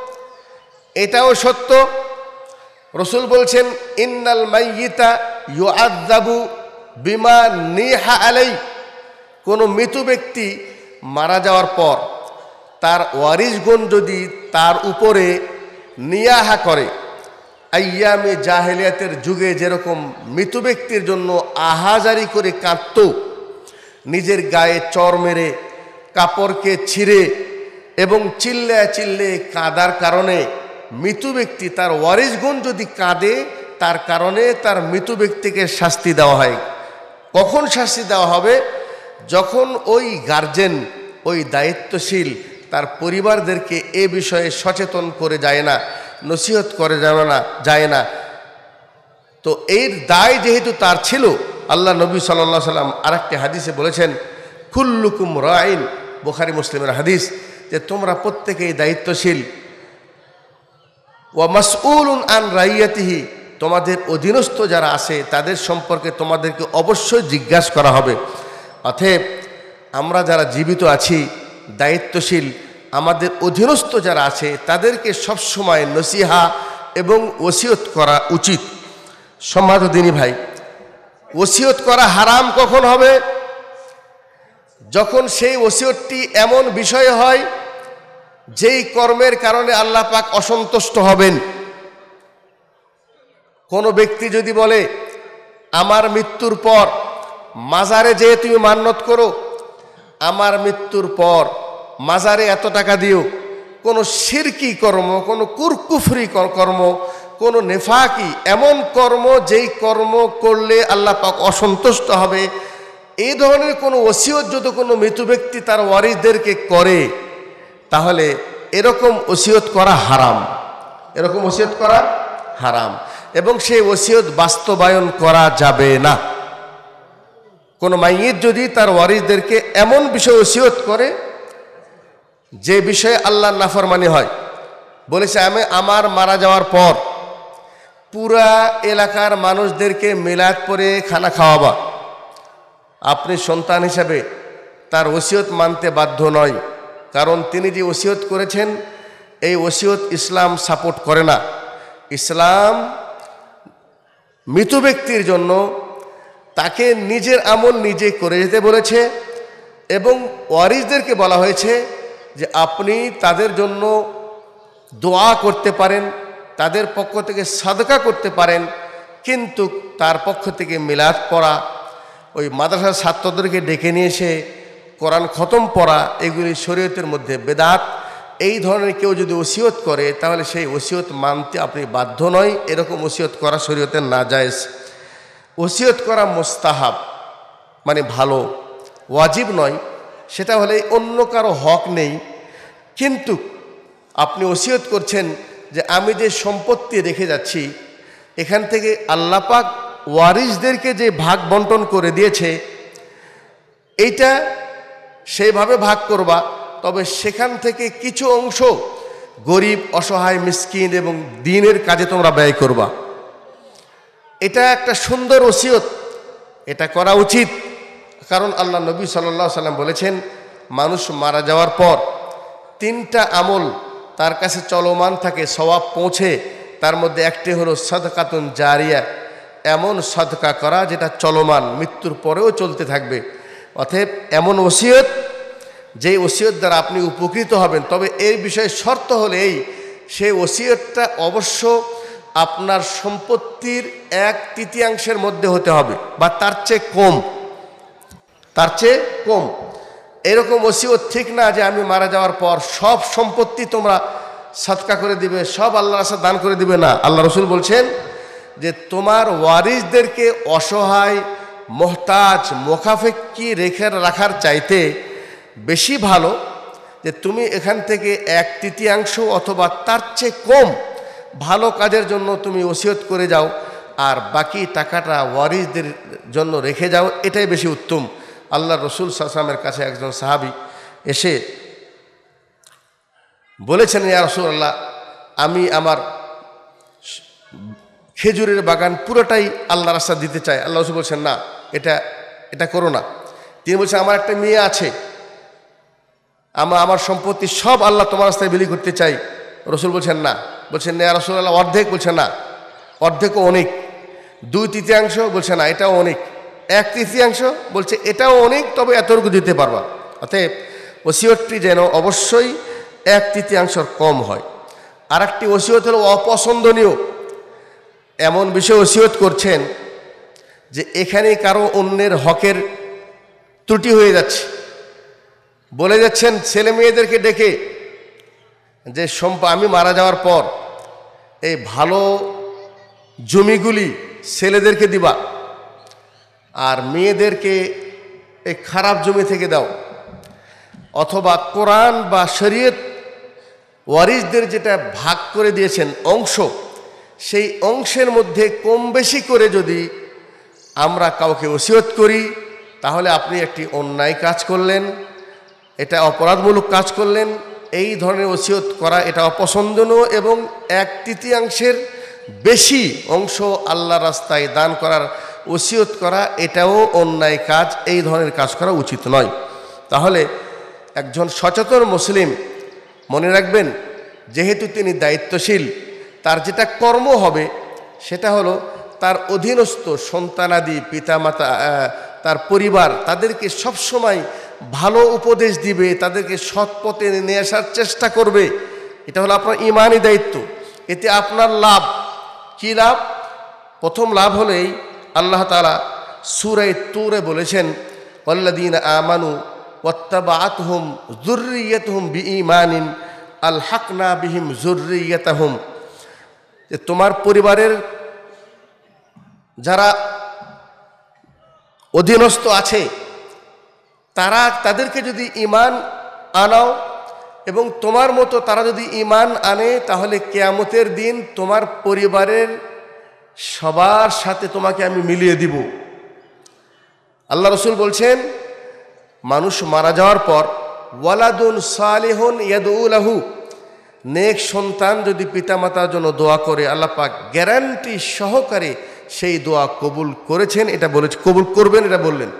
এটাও সত্য। রাসূল বলছেন, ইন্নাল মাইয়িতা ইউআযাবু বিমা নিহা আলাই। কোনো মৃত ব্যক্তি মারা যাওয়ার পর তার ওয়ারিসগণ যদি তার উপরে নিয়াহা করে, আইয়ামে জাহেলিয়াতের যুগে যেরকম মৃত ব্যক্তির জন্য আহাজারি করে কাঁদত, নিজের গায়ে চর মেরে, কাপড়কে ছিঁড়ে এবং চিল্লে কাঁদার কারণে মৃত ব্যক্তি, তার ওয়ারিসগণ যদি কাঁদে, তার কারণে তার মৃত ব্যক্তিকে শাস্তি দেওয়া হয়। কখন শাস্তি দেওয়া হবে? যখন ওই গার্জেন, ওই দায়িত্বশীল তার পরিবারদেরকে এ বিষয়ে সচেতন করে যায় না। নসিহত করে যায় না। তো এর দায় যেহেতু তার ছিল, আল্লাহ নবী সাল্লাল্লাহু আলাইহি সাল্লাম আরেকটি হাদিসে বলেছেন, কুল্লুকুম রাইন, বুখারী মুসলিমের হাদিস, যে তোমরা প্রত্যেকেই দায়িত্বশীল, ওয়া মাসউলুন আন রাইয়াতিহি, তোমাদের অধীনস্থ যারা আছে তাদের সম্পর্কে তোমাদেরকে অবশ্যই জিজ্ঞাসা করা হবে। অতএব আমরা যারা জীবিত আছি, দায়িত্বশীল, আমাদের অধীনস্থ যারা আছে তাদেরকে সবসময় নসিহা এবং ওসিয়ত করা উচিত। সম্মানিত দিনী ভাই, ওসিয়ত করা হারাম কখন হবে? যখন সেই ওসিয়তটি এমন বিষয় হয় যেই কর্মের কারণে আল্লাহ পাক অসন্তুষ্ট হবেন। কোনো ব্যক্তি যদি বলে, আমার মৃত্যুর পর মাজারে যেয়ে তুমি মান্নত করো, আমার মৃত্যুর পর মাজারে এত টাকা দিও, কোনো শিরকি কর্ম, কোনো কুরকুফরি কর্ম, কোনো নেফাকি এমন কর্ম যেই কর্ম করলে আল্লাহ পাক অসন্তুষ্ট হবে, এই ধরনের কোনো ওসিয়ত যদি কোনো মৃত ব্যক্তি তার ওয়ারিসদেরকে করে, তাহলে এরকম ওসিয়ত করা হারাম, এরকম ওসিয়ত করা হারাম, এবং সেই ওসিয়ত বাস্তবায়ন করা যাবে না। কোনো মাইয়িত যদি তার ওয়ারিসদেরকে এমন বিষয় ওসিয়ত করে যে বিষয়ে আল্লাহর নাফরমানি হয়, বলেছে আমি আমার মারা যাওয়ার পর পুরা এলাকার মানুষদেরকে মিলাদ পরে খানা খাওয়াবা, আপনি সন্তান হিসাবে তার ওসিয়ত মানতে বাধ্য নয়, কারণ তিনি যে ওসিয়ত করেছেন এই ওসিয়ত ইসলাম সাপোর্ট করে না। ইসলাম মৃত ব্যক্তির জন্য তাকে নিজের আমল নিজে করে যেতে বলেছে, এবং ওয়ারিসদেরকে বলা হয়েছে যে আপনি তাদের জন্য দোয়া করতে পারেন, তাদের পক্ষ থেকে সাদকা করতে পারেন, কিন্তু তার পক্ষ থেকে মিলাদ পড়া, ওই মাদ্রাসার ছাত্রদেরকে ডেকে নিয়ে এসে কোরআন খতম পড়া, এগুলি শরীয়তের মধ্যে বেদাত। এই ধরনের কেউ যদি ওসিয়ত করে তাহলে সেই ওসিয়ত মানতে আপনি বাধ্য নয়, এরকম ওসিয়ত করা শরীয়তের নাজায়েজ। ওসিয়ত করা মুস্তাহাব, মানে ভালো, ওয়াজিব নয়। সেটা হলে অন্য কারো হক নেই, কিন্তু আপনি ওসিয়ত করছেন যে আমি যে সম্পত্তি রেখে যাচ্ছি এখান থেকে আল্লাহ পাক ওয়ারিসদেরকে যে ভাগ বন্টন করে দিয়েছে, এইটা সেইভাবে ভাগ করবা, তবে সেখান থেকে কিছু অংশ গরিব, অসহায়, মিসকিন এবং দ্বীনের কাজে তোমরা ব্যয় করবা। এটা একটা সুন্দর ওসিয়ত, এটা করা উচিত। কারণ আল্লাহ নবী সাল্লাল্লাহু আলাইহি সাল্লাম বলেছেন, মানুষ মারা যাওয়ার পর 3টা আমল তার কাছে চলমান থাকে, সওয়াব পৌঁছে। তার মধ্যে একটি হলো সাদকাতুন জারিয়া, এমন সাদকা করা যেটা চলমান, মৃত্যুর পরেও চলতে থাকবে। অতএব এমন ওসিয়ত, যেই ওসিয়ত দ্বারা আপনি উপকৃত হবেন, তবে এই বিষয়ে শর্ত হলে এই, সেই ওসিয়তটা অবশ্য আপনার সম্পত্তির 1/3 মধ্যে হতে হবে, বা তার চেয়ে কম, তার চেয়ে কম। এরকম ওসিয়ত ঠিক না যে আমি মারা যাওয়ার পর সব সম্পত্তি তোমরা সাদকা করে দিবে, সব আল্লাহর রাস্তায় দান করে দিবে না। আল্লাহ রসুল বলছেন যে তোমার ওয়ারিসদেরকে অসহায়, মোহতাজ, মোকাফেক্কি রেখে রাখার চাইতে বেশি ভালো যে তুমি এখান থেকে 1/3 অথবা তার চেয়ে কম ভালো কাজের জন্য তুমি ওসিয়ত করে যাও, আর বাকি টাকাটা ওয়ারিসদের জন্য রেখে যাও, এটাই বেশি উত্তম। আল্লাহ রসুল সাল্লাল্লাহু আলাইহি ওয়াসাল্লামের কাছে একজন সাহাবী এসে বলেছেন, ইয়া রাসূলুল্লাহ, আমি আমার খেজুরের বাগান পুরোটাই আল্লাহর রাস্তা দিতে চাই। আল্লাহ রসুল বলছেন, না, এটা করো না। তিনি বলছেন, আমার একটা মেয়ে আছে, আমার সম্পত্তি সব আল্লাহ তোমার রাস্তায় বিলি করতে চাই। রসুল বলছেন না। বলছেন, ইয়া রাসূলুল্লাহ, অর্ধেক? বলছেন না, অর্ধেকও অনেক। 2/3 বলছে না, এটাও অনেক। 1/3 বলছে, এটাও অনেক, তবে এতটুকু দিতে পারবা। অতএব ওসিয়তটি যেন অবশ্যই 1/3 কম হয়। আর একটি ওসিয়ত হলো অপছন্দনীয়, এমন বিষয় ওসিয়ত করছেন যে এখানে কারো অন্যের হকের ত্রুটি হয়ে যাচ্ছে, বলে যাচ্ছেন ছেলে মেয়েদেরকে ডেকে যে আমি মারা যাওয়ার পর এই ভালো জমিগুলি ছেলেদেরকে দিবা, আর মেয়েদেরকে এই খারাপ জমি থেকে দাও, অথবা কোরআন বা শরীয়ত ওয়ারিসদের যেটা ভাগ করে দিয়েছেন অংশ, সেই অংশের মধ্যে কম বেশি করে যদি আমরা কাউকে ওসিয়ত করি, তাহলে আপনি একটি অন্যায় কাজ করলেন, এটা অপরাধমূলক কাজ করলেন। এই ধরনের ওসিয়ত করা এটা অপছন্দনীয়, এবং 1/3 বেশি অংশ আল্লাহ রাস্তায় দান করার ওসিয়ত করা এটাও অন্যায় কাজ। এই ধরনের কাজ করা উচিত নয়। তাহলে একজন সচেতন মুসলিম মনে রাখবেন, যেহেতু তিনি দায়িত্বশীল, তার যেটা কর্ম হবে সেটা হলো তার অধীনস্থ সন্তানাদি, পিতামাতা, তার পরিবার, তাদেরকে সবসময় ভালো উপদেশ দিবে, তাদেরকে সৎ পথে নিয়ে আসার চেষ্টা করবে। এটা হলো আপনার ইমানি দায়িত্ব। এতে আপনার লাভ কি? লাভ, প্রথম লাভ হলেই আল্লাহ তাআলা সূরা তূরে বলেছেন, ওয়াল্লাযীনা আমানু ওয়াত্তাবাআতহুম যুররিয়াতুহুম বিঈমানিন আলহাকনা বিহিম যুররিয়াতাহুম, যে তোমার পরিবারের যারা অধীনস্থ আছে তাদেরকে যদি ঈমান আনাও এবং তোমার মতো তারা যদি ঈমান আনে, তাহলে কিয়ামতের দিন তোমার পরিবারের সবার সাথে তোমাকে আমি মিলিয়ে দিব। আল্লাহ রাসূল বলছেন, মানুষ মারা যাওয়ার পর ওয়ালাদুন সালিহুন ইয়াদউ লাহু, নেক সন্তান যদি পিতামাতার জন্য দোয়া করে, আল্লাহ পাক গ্যারান্টি সহকারে সেই দোয়া কবুল করেছেন, এটা বলেছে, কবুল করবেন এটা বললেন।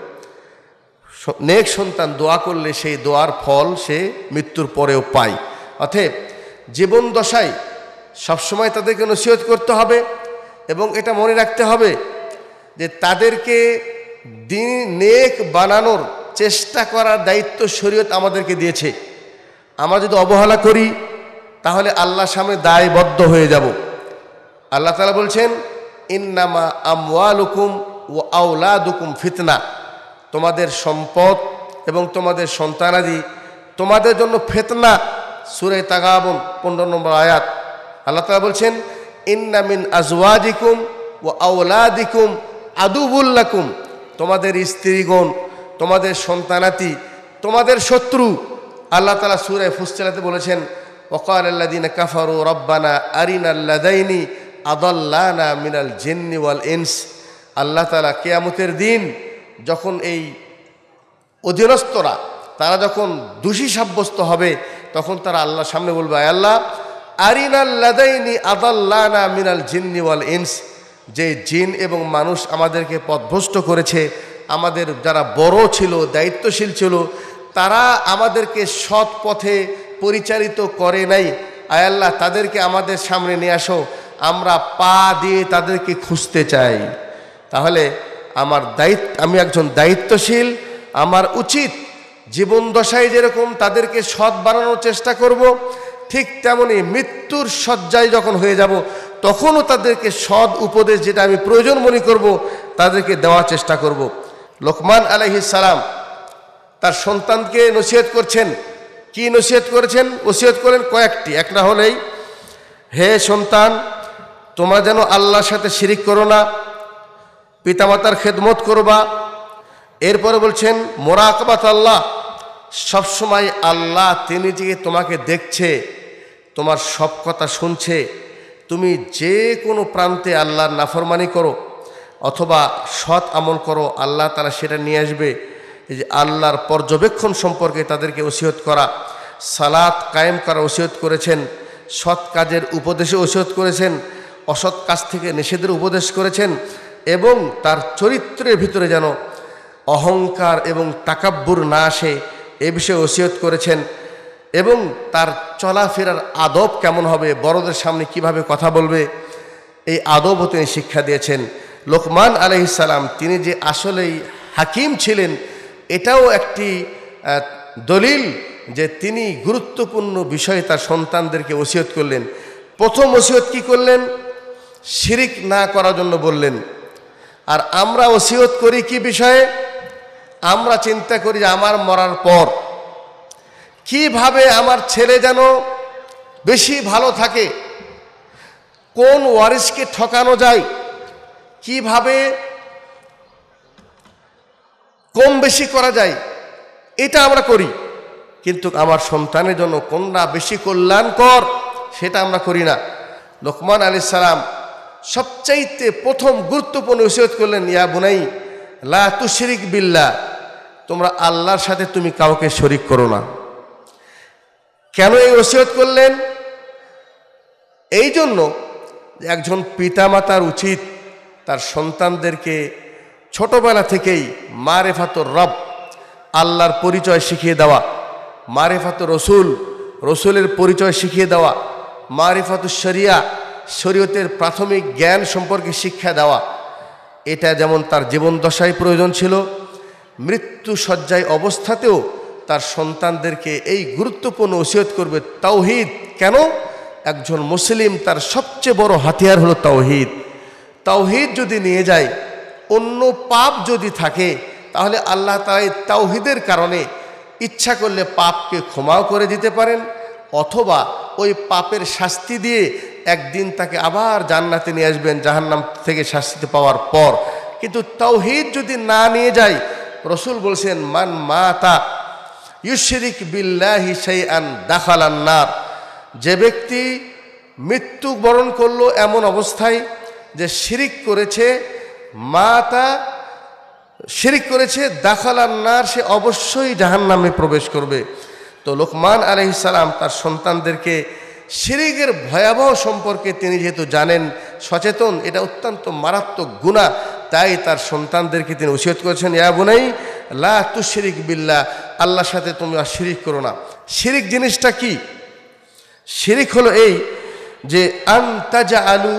নেক সন্তান দোয়া করলে সেই দোয়ার ফল সে মৃত্যুর পরেও পায়। অতএব জীবন দশায় সবসময় তাদেরকে নসিহত করতে হবে, এবং এটা মনে রাখতে হবে যে তাদেরকে নেক বানানোর চেষ্টা করার দায়িত্ব শরীয়ত আমাদেরকে দিয়েছে। আমরা যদি অবহেলা করি তাহলে আল্লাহর সামনে দায়বদ্ধ হয়ে যাব। আল্লাহ তাআলা বলছেন, ইন্নামা আমওয়ালুকুম ওয়া আওলাদুকুম ফিতনা, তোমাদের সম্পদ এবং তোমাদের সন্তানাদি তোমাদের জন্য ফিতনা। সূরা তাগাবুন 15 নম্বর আয়াত। আল্লাহ তাআলা বলছেন, ইন্না মিন আজওয়াজিকুম ওয়া আওলাদিকুম আদুবুল লাকুম, তোমাদের স্ত্রীগণ, তোমাদের সন্তানাতি তোমাদের শত্রু। আল্লাহ তাআলা সূরা ফুসসিলাতে বলেছেন, ওয়াকাল আল্লাযীনা কাফারু রাব্বানা আরিনাল লাযাইনি আদাল্লানা মিনাল জিন্নি ওয়াল ইনস। আল্লাহ তাআলা কিয়ামতের দিন যখন এই অধীনস্থরা তারা যখন দোষী সাব্যস্ত হবে, তখন তারা আল্লাহর সামনে বলবে, আয় আল্লাহ, আরিনাল লাযাইনি আদাল্লানা মিনাল জিন্নি ওয়াল ইনস, যে জিন এবং মানুষ আমাদেরকে পথভ্রষ্ট করেছে, আমাদের যারা বড় ছিল, দায়িত্বশীল ছিল, তারা আমাদেরকে সৎ পথে পরিচালিত করে নাই। আয় আল্লাহ, তাদেরকে আমাদের সামনে নিয়ে আসো, আমরা পা দিয়ে তাদেরকে খুঁজতে চাই। তাহলে আমি একজন দায়িত্বশীল, আমার উচিত জীবন দশায় যেরকম তাদেরকে সৎ বানানোর চেষ্টা করব, ঠিক তেমনি মৃত্যুর শয্যায় যখন হয়ে যাব তখনও তাদেরকে সৎ উপদেশ যেটা আমি প্রয়োজন মনে করব তাদেরকে দেওয়ার চেষ্টা করব। লোকমান আলাইহিস সালাম তার সন্তানকে নসিহত করছেন। কি নসিহত করেছেন? ওসিয়ত করেন কয়েকটি। একটা হলেই, হে সন্তান, তোমরা যেন আল্লাহর সাথে শিরিক করো না, পিতামাতার খেদমত করবা। এরপরে বলছেন মোরাকাবাত আল্লাহ, সবসময় আল্লাহ তিনি যে তোমাকে দেখছে, তোমার সব কথা শুনছে। তুমি যে কোনো প্রান্তে আল্লাহর নাফরমানি করো অথবা সৎ আমল করো, আল্লাহ তাআলা সেটা নিয়ে আসবে। এই যে আল্লাহর পর্যবেক্ষণ সম্পর্কে তাদেরকে ওসিয়ত করা, সালাত কায়েম করা ওসিয়ত করেছেন, সৎ কাজের উপদেশে ওসিয়ত করেছেন, অসৎ কাজ থেকে নিষেধের উপদেশ করেছেন, এবং তার চরিত্রের ভিতরে যেন অহংকার এবং তাকাব্বুর না আসে এ বিষয়ে ওসিয়ত করেছেন, এবং তার চলাফেরার আদব কেমন হবে, বড়দের সামনে কিভাবে কথা বলবে, এই আদবও তিনি শিক্ষা দিয়েছেন। লোকমান আলাইহিস সালাম তিনি যে আসলেই হাকিম ছিলেন, এটাও একটি দলিল যে তিনি গুরুত্বপূর্ণ বিষয়ে তার সন্তানদেরকে ওসিয়ত করলেন। প্রথম ওসিয়ত কি করলেন? শিরিক না করার জন্য বললেন। আর আমরা ওসিয়ত করি কি বিষয়ে? আমরা চিন্তা করি যে আমার মরার পর কিভাবে আমার ছেলে যেন বেশি ভালো থাকে, কোন ওয়ারিসকে ঠকানো যায়, কিভাবে কম বেশি করা যায়, এটা আমরা করি। কিন্তু আমার সন্তানের জন্য কোনটা বেশি কল্যাণকর সেটা আমরা করি না। লোকমান আলাইহিস সালাম সবচাইতে প্রথম গুরুত্বপূর্ণ ওসিয়ত করলেন, ইয়া বুনাই লা তুশরিক বিল্লাহ, তোমরা আল্লাহর সাথে তুমি কাউকে শরিক করো না। কেন এই ওসিয়ত করলেন? এই জন্য একজন পিতামাতার উচিত তার সন্তানদেরকে ছোটবেলা থেকেই মারেফাতুর রব, আল্লাহর পরিচয় শিখিয়ে দেওয়া, মারেফাতুর রসুল, রসুলের পরিচয় শিখিয়ে দেওয়া, মারিফাতুশ শরিয়া, শরীয়তের প্রাথমিক জ্ঞান সম্পর্কে শিক্ষা দেওয়া। এটা যেমন তার জীবন দশায় প্রয়োজন ছিল, মৃত্যু শয্যায় অবস্থাতেও তার সন্তানদেরকে এই গুরুত্বপূর্ণ ওসিয়ত করবে তাওহীদ। কেন? একজন মুসলিম তার সবচেয়ে বড় হাতিয়ার হলো তাওহীদ। তাওহীদ যদি নিয়ে যায়, অন্য পাপ যদি থাকে, তাহলে আল্লাহ তাআলা এই তাওহীদের কারণে ইচ্ছা করলে পাপকে ক্ষমাও করে দিতে পারেন, অথবা ওই পাপের শাস্তি দিয়ে একদিন তাকে আবার জান্নাতে নিয়ে আসবেন জাহান্নাম থেকে শাস্তি পাওয়ার পর। কিন্তু তাওহীদ যদি না নিয়ে যায়, রসুল বলছেন মান মাতা ইউশরিক বিল্লাহি শাইআন দাখালান নার, যে ব্যক্তি মৃত্যু বরণ করলো এমন অবস্থায় যে শিরিক করেছে, মাতা শিরিক করেছে, দাখালান নার, সে অবশ্যই জাহান্নামে প্রবেশ করবে। তো লোকমান আলাইহিস সালাম তার সন্তানদেরকে শিরিকের ভয়াবহ সম্পর্কে তিনি যেহেতু জানেন, সচেতন, এটা অত্যন্ত মারাত্মক গুনাহ, তাই তার সন্তানদেরকে তিনি ওসিয়ত করেছেন, ইয়া বুনাই লা তুশরিক বিল্লাহ, আল্লাহর সাথে তুমি আর শিরিক করো না। শিরিক জিনিসটা কি? শিরিক হলো এই যে আন তাজআলু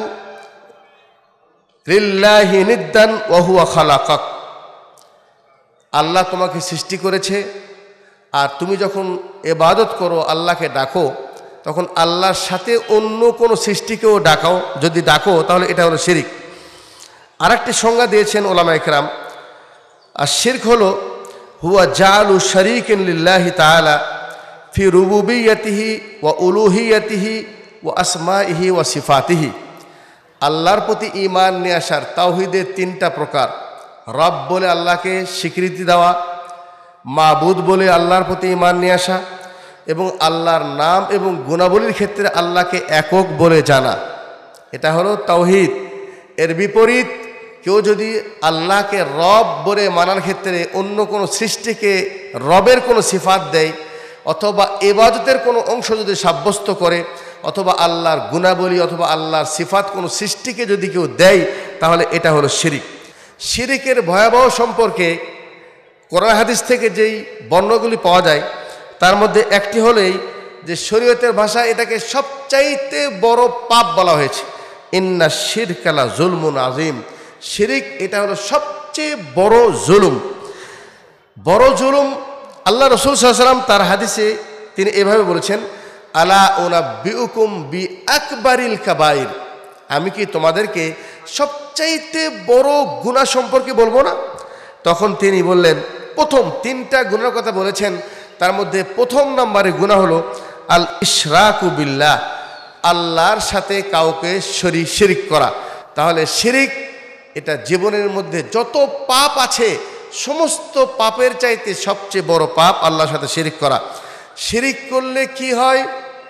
লিল্লাহি নিদ্দান ওয়া হুয়া খালাকাক, আল্লাহ তোমাকে সৃষ্টি করেছে, আর তুমি যখন ইবাদত করো, আল্লাহকে ডাকো, তখন আল্লাহর সাথে অন্য কোনো সৃষ্টিকেও ডাকাও, যদি ডাকো তাহলে এটা হলো শিরিক। আরেকটি সংজ্ঞা দিয়েছেন উলামা ইকরাম, আর শিরক হলো হুয়া জালু শারীকিন লিল্লাহি তাআলা ফি রুবুবিয়্যাতিহি ওয়া উলুহিয়্যাতিহি ওয়া আসমাইহি ওয়া সিফাতিহি, আল্লাহর প্রতি ঈমান নিয়ে আসার তাওহীদের তিনটা প্রকার। রব বলে আল্লাহকে স্বীকৃতি দেওয়া, মাবুদ বলে আল্লাহর প্রতি ঈমান নিয়ে আসা, এবং আল্লাহর নাম এবং গুণাবলীর ক্ষেত্রে আল্লাহকে একক বলে জানা, এটা হলো তাওহীদ। এর বিপরীত কেউ যদি আল্লাহকে রব বলে মানার ক্ষেত্রে অন্য কোনো সৃষ্টিকে রবের কোনো সিফাত দেয়, অথবা ইবাদতের কোনো অংশ যদি সাব্যস্ত করে, অথবা আল্লাহর গুণাবলী অথবা আল্লাহর সিফাত কোনো সৃষ্টিকে যদি কেউ দেয়, তাহলে এটা হলো শিরিক। শিরিকের ভয়াবহ সম্পর্কে কোরআন হাদিস থেকে যেই বর্ণগুলি পাওয়া যায়, তার মধ্যে একটি হলেই যে শরীয়তের ভাষায় এটাকে সবচাইতে বড় পাপ বলা হয়েছে, ইন্না শিরকা লা যুলমুন আযীম, শিরিক এটা হলো সবচেয়ে বড় জুলুম। বড় জুলুম আল্লাহ রাসূল সাল্লাল্লাহু আলাইহি ওয়াসাল্লাম তার হাদিসে তিনি এভাবে বলেছেন, আলা উনাব্বিউকুম বি আকবারিল কাবাইর, আমি কি তোমাদেরকে সবচাইতে বড় গুনাহ সম্পর্কে বলবো না? তখন তিনি বললেন, প্রথম তিনটা গুনার কথা বলেছেন, তার মধ্যে প্রথম নম্বরে গুনাহ হলো আল ইশরাকু বিল্লাহ, আল্লাহর সাথে কাউকে শিরিক করা। তাহলে শিরিক এটা জীবনের মধ্যে যত পাপ আছে সমস্ত পাপের চাইতে সবচেয়ে বড় পাপ আল্লাহর সাথে শিরিক করা। শিরিক করলে কি হয়,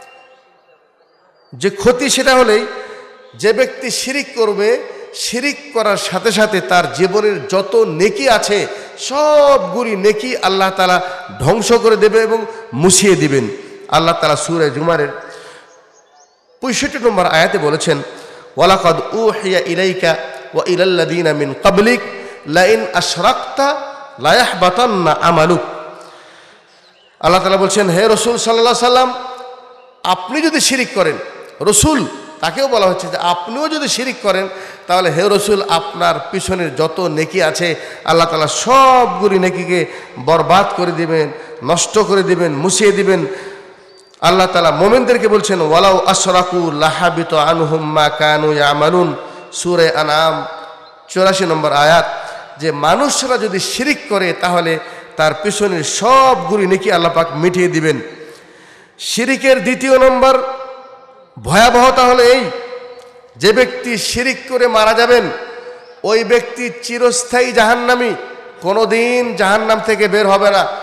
যে ক্ষতি সেটা হলেই যে ব্যক্তি শিরিক করবে, শিরিক করার সাথে সাথে তার জীবনের যত নেকি আছে সবগুলি নেকি আল্লাহ তাআলা ধ্বংস করে দেবে এবং মুছিয়ে দিবেন। আল্লাহ তাআলা সূরা জুমারের 65 নম্বর আয়াতে বলেছেন, ওয়ালাকাদ উহিয়া ইলাইকা ওয়া ইলাল্লাযীনা মিন ক্বাবলিক লাইন আশরাকতা লায়াহবাতান্না আমালুক। আল্লাহ তাআলা বলছেন, হে রাসূল সাল্লাল্লাহু আলাইহি সাল্লাম, আপনি যদি শিরিক করেন, রাসূল তাকেও বলা হচ্ছে যে আপনিও যদি শিরিক করেন, তাহলে হে রাসূল আপনার পিছনের যত নেকি আছে আল্লাহ তাআলা সবগুলি নেকিকে বরবাদ করে দিবেন, নষ্ট করে দিবেন, মুছিয়ে দিবেন। আল্লাহ তাআলা মুমিনদেরকে বলছেন, ওয়ালাউ আশরাকু লাহাবিতা আনহুম মা কানু ইয়ামালুন, সূরা আনআম 84 নম্বর আয়াত, যে মানুষরা যদি শিরিক করে তাহলে তার পিছনের সবগুলি নেকি আল্লাহ পাক মিটিয়ে দিবেন। শিরিকের দ্বিতীয় নম্বর ভয়াবহতা হলো এই, যে ব্যক্তি শিরিক করে মারা যাবেন ওই ব্যক্তি চিরস্থায়ী জাহান্নামী, কোনোদিন জাহান্নাম থেকে বের হবে না।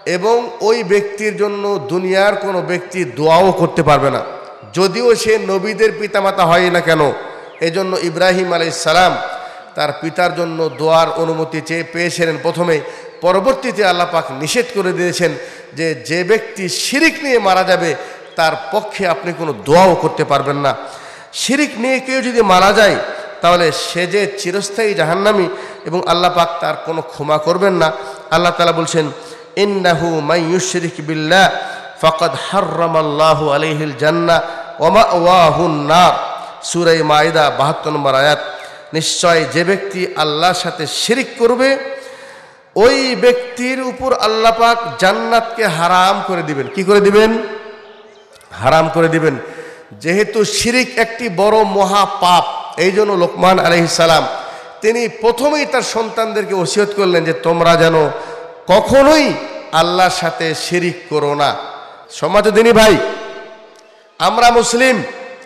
এবং ওই ব্যক্তির জন্য দুনিয়ার কোনো ব্যক্তি দোয়াও করতে পারবে না, যদিও সে নবীদের পিতামাতা হয় না কেন। এজন্য ইব্রাহিম আলাইহিস সালাম তার পিতার জন্য দোয়ার অনুমতি চেয়ে পেয়েছিলেন প্রথমে, পরবর্তীতে আল্লাহ পাক নিষেধ করে দিয়েছেন যে যে ব্যক্তি শিরিক নিয়ে মারা যাবে তার পক্ষে আপনি কোনো দোয়াও করতে পারবেন না। শিরিক নিয়ে কেউ যদি মারা যায় তাহলে সে যে চিরস্থায়ী জাহান্নামী এবং আল্লাহ পাক তার কোনো ক্ষমা করবেন না। আল্লাহ তাআলা বলছেন, ইন্নাহু মান ইউশরিক বিল্লাহ ফাকাদ হাররামাল্লাহু আলাইহিল জান্নাহ ওয়া মাওয়াহুন নার। সূরা মাইদা 72 নম্বর আয়াত। নিশ্চয় যে ব্যক্তি আল্লাহর সাথে শিরিক করবে ওই ব্যক্তির উপর আল্লাহ পাক জান্নাতকে হারাম করে দিবেন। কি করে দিবেন? হারাম করে দিবেন। যেহেতু শিরিক একটি বড় মহা পাপ, এই জন্য লোকমান আলাইহিস সালাম তিনি প্রথমেই তার সন্তানদেরকে ওসিয়ত করলেন যে তোমরা যেন কখনোই আল্লাহর সাথে শিরিক করো না। সম্মানিত দিনী ভাই, আমরা মুসলিম,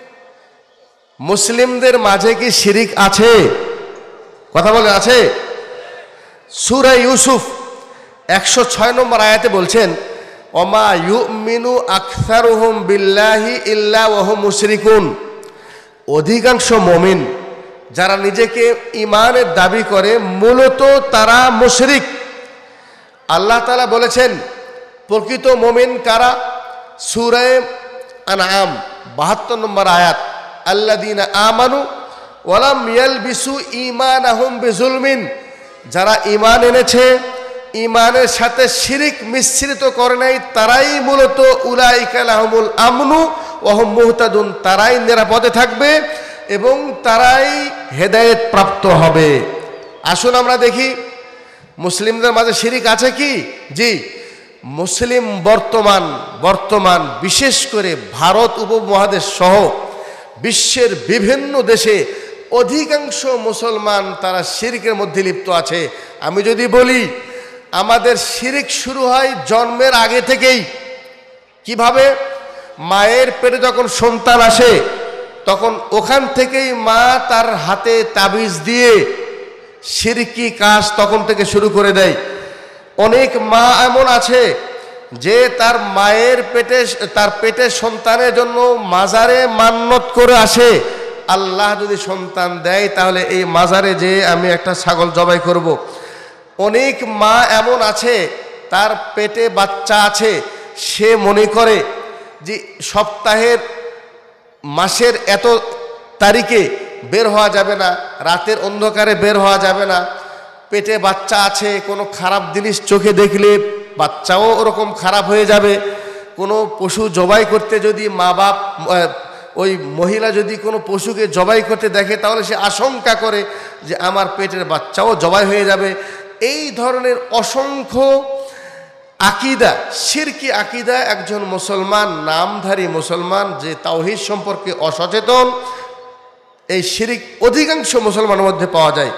মুসলিমদের মাঝে কি শিরিক আছে? কথা বলে আছে? সূরা ইউসুফ 106 নম্বর আয়াতে বলছেন, ওমা ইউমিনু আকসারুহুম বিল্লাহি ইল্লা ওয়া হুম মুশরিকুন। অধিকাংশ মুমিন যারা নিজেকে ঈমানের দাবি করে মূলত তারা মুশরিক। আল্লাহ তাআলা বলেছেন প্রকৃত মুমিন কারা? সূরা আনআম 72 নম্বর আয়াত, আল্লাযীনা আমানু ওয়া লাম ইয়ালবিসু ঈমানাহুম বিজুলমিন। যারা ঈমান এনেছে, ঈমানের সাথে শিরিক মিশ্রিত করে নাই, তারাই মূলত উলাইকা লাহুমুল আমনু ওয়া হুম মুহতাদুন। তারাই নিরাপদে থাকবে এবং তারাই হেদায়েত প্রাপ্ত হবে। আসুন আমরা দেখি মুসলিমদের মাঝে শিরিক আছে কি? জি, মুসলিম বর্তমান বিশেষ করে ভারত উপমহাদেশ সহ বিশ্বের বিভিন্ন দেশে অধিকাংশ মুসলমান তারা শিরকের মধ্যে লিপ্ত আছে। আমি যদি বলি আমাদের শিরিক শুরু হয় জন্মের আগে থেকেই। কিভাবে? মায়ের পেটে যখন সন্তান আসে তখন ওখান থেকেই মা তার হাতে তাবিজ দিয়ে শিরকি কাজ তখন থেকে শুরু করে দেয়। অনেক মা এমন আছে যে তার মায়ের পেটে সন্তানের জন্য মাজারে মান্নত করে আসে, আল্লাহ যদি সন্তান দেয় তাহলে এই মাজারে যে আমি একটা ছাগল জবাই করব। অনেক মা এমন আছে তার পেটে বাচ্চা আছে, সে মনে করে যে সপ্তাহের মাসের এত তারিখে বের হওয়া যাবে না, রাতের অন্ধকারে বের হওয়া যাবে না। পেটে বাচ্চা আছে, কোনো খারাপ জিনিস চোখে দেখলে বাচ্চাও ওরকম খারাপ হয়ে যাবে। কোনো পশু জবাই করতে যদি মা বাপ ওই মহিলা যদি কোনো পশুকে জবাই করতে দেখে তাহলে সে আশঙ্কা করে যে আমার পেটের বাচ্চাও জবাই হয়ে যাবে। এই ধরনের অসংখ্য আকিদা, শিরকি আকিদা একজন মুসলমান, নামধারী মুসলমান যে তাওহীদ সম্পর্কে অসচেতন, এই শিরিক অধিকাংশ মুসলমানের মধ্যে পাওয়া যায়।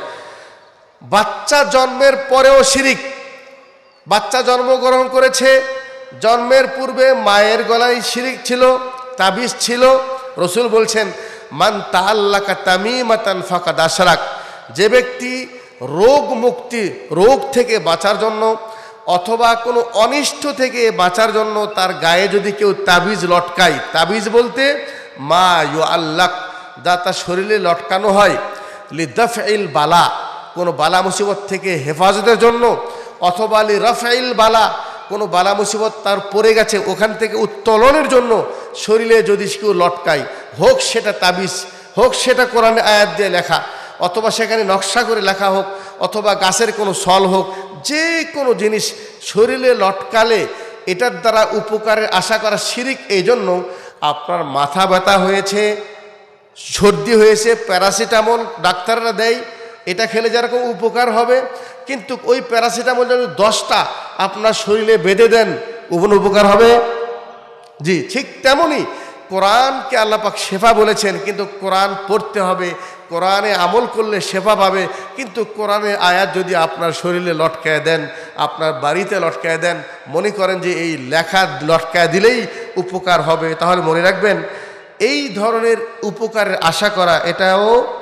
বাচ্চা জন্মের পরেও শিরিক। বাচ্চা জন্মগ্রহণ করেছে, জন্মের পূর্বে মায়ের গলায় শিরিক ছিল, তাবিজ ছিল। রসুল বলছেন, মান তাআল্লাকা তামিমাতান ফাকাদ আশরাক। যে ব্যক্তি রোগ থেকে বাঁচার জন্য অথবা কোনো অনিষ্ট থেকে বাঁচার জন্য তার গায়ে যদি কেউ তাবিজ লটকায়, তাবিজ বলতে মা ইউআল্লাক, যা তার শরীরে লটকানো হয়, লিদাফইল বালা, কোনো বালা মুসিবত থেকে হেফাজতের জন্য, অথবা লিরাফইল বালা, কোনো বালা মুসিবত তার পড়ে গেছে ওখান থেকে উত্তোলনের জন্য শরীরে যদি কেউ লটকায়, হোক সেটা তাবিজ, হোক সেটা কোরআনে আয়াত দিয়ে লেখা, অথবা সেখানে নকশা করে লেখা হোক, অথবা গাছের কোনো সল হোক, যে কোনো জিনিস শরীরে লটকালে এটার দ্বারা উপকারের আশা করা শিরিক। এই জন্য আপনার মাথা ব্যথা হয়েছে, সর্দি হয়েছে, প্যারাসিটামল ডাক্তাররা দেয়, এটা খেলে যেরকম উপকার হবে, কিন্তু ওই প্যারাসিটামল যদি 10টা আপনার শরীরে বেঁধে দেন কোনো উপকার হবে? জি, ঠিক তেমনই কোরআনকে আল্লাহ পাক শেফা বলেছেন, কিন্তু কোরআন পড়তে হবে, কোরআনে আমল করলে শেফা পাবে। কিন্তু কোরআনের আয়াত যদি আপনার শরীরে লটকায় দেন, আপনার বাড়িতে লটকায় দেন, মনে করেন যে এই লেখা লটকায় দিলেই উপকার হবে, তাহলে মনে রাখবেন এই ধরনের উপকারের আশা করা এটাও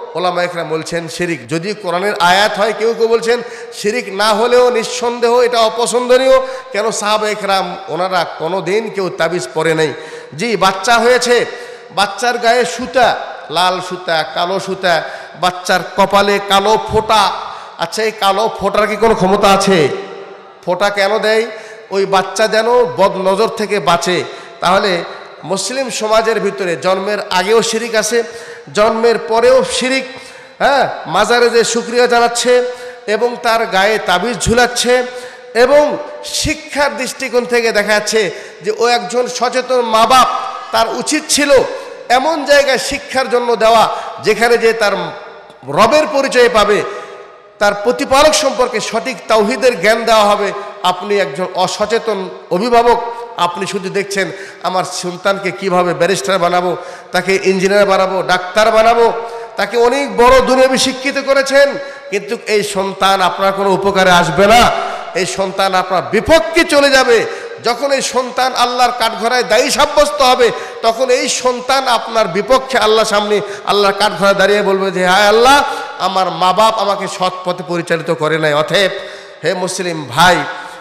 ওলামা ইকরাম বলছেন শিরিক। যদি কোরআনের আয়াত হয়, কেউ কেউ বলছেন শিরিক না হলেও নিঃসন্দেহ এটা অপছন্দনীয়। কেন? সাহাবা ইকরাম ওনারা কোনো দিন কেউ তাবিজ পরে নাই। জি, বাচ্চা হয়েছে, বাচ্চার গায়ে সুতা, লাল সুতা, কালো সুতা, বাচ্চার কপালে কালো ফোঁটা। আচ্ছা, এই কালো ফোঁটার কি কোনো ক্ষমতা আছে? ফোঁটা কেন দেয়? ওই বাচ্চা যেন বদ নজর থেকে বাঁচে। তাহলে মুসলিম সমাজের ভিতরে জন্মের আগেও শিরিক আছে, জন্মের পরেও শিরিক। হ্যাঁ, মাজারে যে শুকরিয়া জানাচ্ছে এবং তার গায়ে তাবিজ ঝুলাচ্ছে, এবং শিক্ষার দৃষ্টিকোণ থেকে দেখা যাচ্ছে যে ও একজন সচেতন মা বাপ, তার উচিত ছিল এমন জায়গায় শিক্ষার জন্য দেওয়া যেখানে যে তার রবের পরিচয় পাবে, তার প্রতিপালক সম্পর্কে সঠিক তাওহীদের জ্ঞান দেওয়া হবে। আপনি একজন অসচেতন অভিভাবক, আপনি শুধু দেখছেন আমার সন্তানকে কিভাবে ব্যারিস্টার বানাবো, তাকে ইঞ্জিনিয়ার বানাবো, ডাক্তার বানাবো, তাকে অনেক বড় দুনিয়াবি শিক্ষিত করেছেন, কিন্তু এই সন্তান আপনার কোনো উপকারে আসবে না। এই সন্তান আপনার বিপক্ষে চলে যাবে। যখন এই সন্তান আল্লাহর কাঠগড়ায় দায়ী সাব্যস্ত হবে, তখন এই সন্তান আপনার বিপক্ষে আল্লাহর সামনে, আল্লাহর কাঠগড়ায় দাঁড়িয়ে বলবে যে হায় আল্লাহ, আমার মা বাপ আমাকে সৎ পথে পরিচালিত করে নাই। অতএব হে মুসলিম ভাই,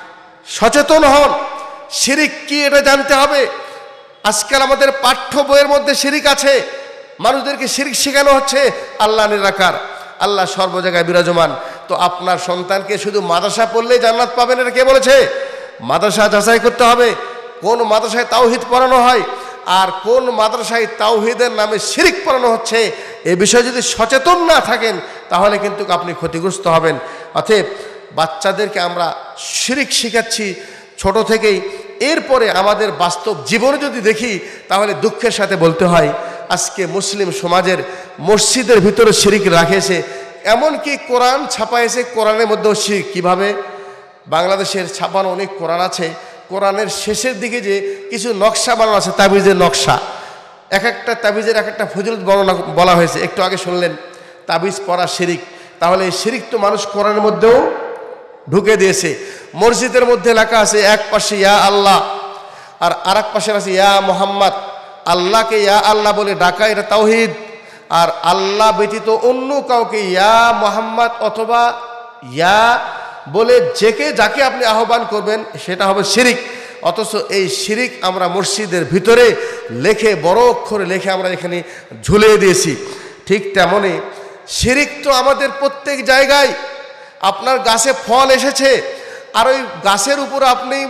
সচেতন হন। শিরিক কি এটা জানতে হবে। আজকাল আমাদের পাঠ্য বইয়ের মধ্যে শিরিক আছে, মানুষদেরকে শিরিক শেখানো হচ্ছে। আল্লাহ নিরাকার, আল্লাহ সর্ব জায়গায় বিরাজমান। তো আপনার সন্তানকে শুধু মাদ্রাসা পড়লেই জান্নাত পাবেন, এটা কে বলেছে? মাদ্রাসা যাচাই করতে হবে কোন মাদ্রাসায় তাওহীদ পড়ানো হয় আর কোন মাদ্রাসায় তাওহীদের নামে শিরিক পড়ানো হচ্ছে। এ বিষয়ে যদি সচেতন না থাকেন তাহলে কিন্তু আপনি ক্ষতিগ্রস্ত হবেন। অতএব বাচ্চাদেরকে আমরা শিরিক শেখাচ্ছি ছোট থেকেই। এরপরে আমাদের বাস্তব জীবনে যদি দেখি তাহলে দুঃখের সাথে বলতে হয় আজকে মুসলিম সমাজের মসজিদের ভিতরে শিরিক রাখেছে। এমনকি কোরআন ছাপাইছে, কোরআনের মধ্যেও শিরিক। কীভাবে? বাংলাদেশের ছাপানো অনেক কোরআন আছে, কোরআনের শেষের দিকে যে কিছু নকশা বানানো আছে, তাবিজের নকশা, এক একটা তাবিজের এক একটা ফজিলত বর্ণনা বলা হয়েছে। একটু আগে শুনলেন তাবিজ পড়া শিরিক। তাহলে এই শিরিক তো মানুষ কোরআনের মধ্যেও ঢুকে দিয়েছে। মসজিদের মধ্যে লেখা আছে এক পাশে ইয়া আল্লাহ আর আরেক পাশে আছে ইয়া মোহাম্মদ। আল্লাহকে ইয়া আল্লাহ বলে ডাকা, এটা তাওহীদ। আর আল্লাহ ব্যতীত অন্য কাউকে ইয়া মোহাম্মদ অথবা ইয়া বলে যাকে আপনি আহ্বান করবেন সেটা হবে শিরিক। অথচ এই শিরিক আমরা মসজিদের ভিতরে লেখে, বড় অক্ষরে লেখে আমরা এখানে ঝুলিয়ে দিয়েছি। ঠিক তেমনি শিরিক তো আমাদের প্রত্যেক জায়গায়। আপনার গাছে ফল এসেছে আর ওই গাছের উপর আপনি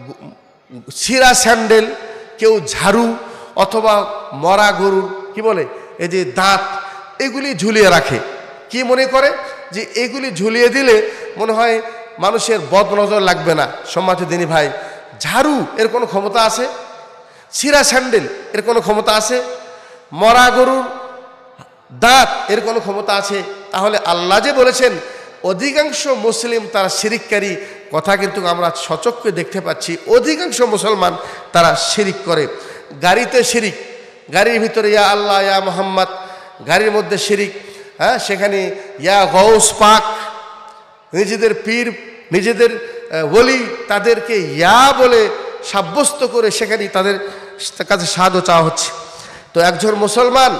ছিঁড়া স্যান্ডেল, কেউ ঝাড়ু অথবা মরা গরুর কি বলে এই যে দাঁত, এগুলি ঝুলিয়ে রাখে। কি মনে করে যে এগুলি ঝুলিয়ে দিলে মনে হয় মানুষের বদনজর লাগবে না। সম্মানিত দিনী ভাই, ঝাড়ু এর কোনো ক্ষমতা আছে? ছিঁড়া স্যান্ডেল এর কোনো ক্ষমতা আছে? মরা গরুর দাঁত এর কোনো ক্ষমতা আছে? তাহলে আল্লাহ যে বলেছেন অধিকাংশ মুসলিম তারা শিরিককারী, কথা কিন্তু আমরা সচক্ষে দেখতে পাচ্ছি। অধিকাংশ মুসলমান তারা শিরিক করে। গাড়িতে শিরিক, গাড়ির ভিতরে ইয়া আল্লাহ ইয়া মোহাম্মদ, গাড়ির মধ্যে শিরিক। হ্যাঁ, সেখানে ইয়া গৌস পাক, নিজেদের পীর, নিজেদের ওলি, তাদেরকে ইয়া বলে সাব্যস্ত করে সেখানে তাদের কাছে সাহায্য চাওয়া হচ্ছে। তো একজন মুসলমান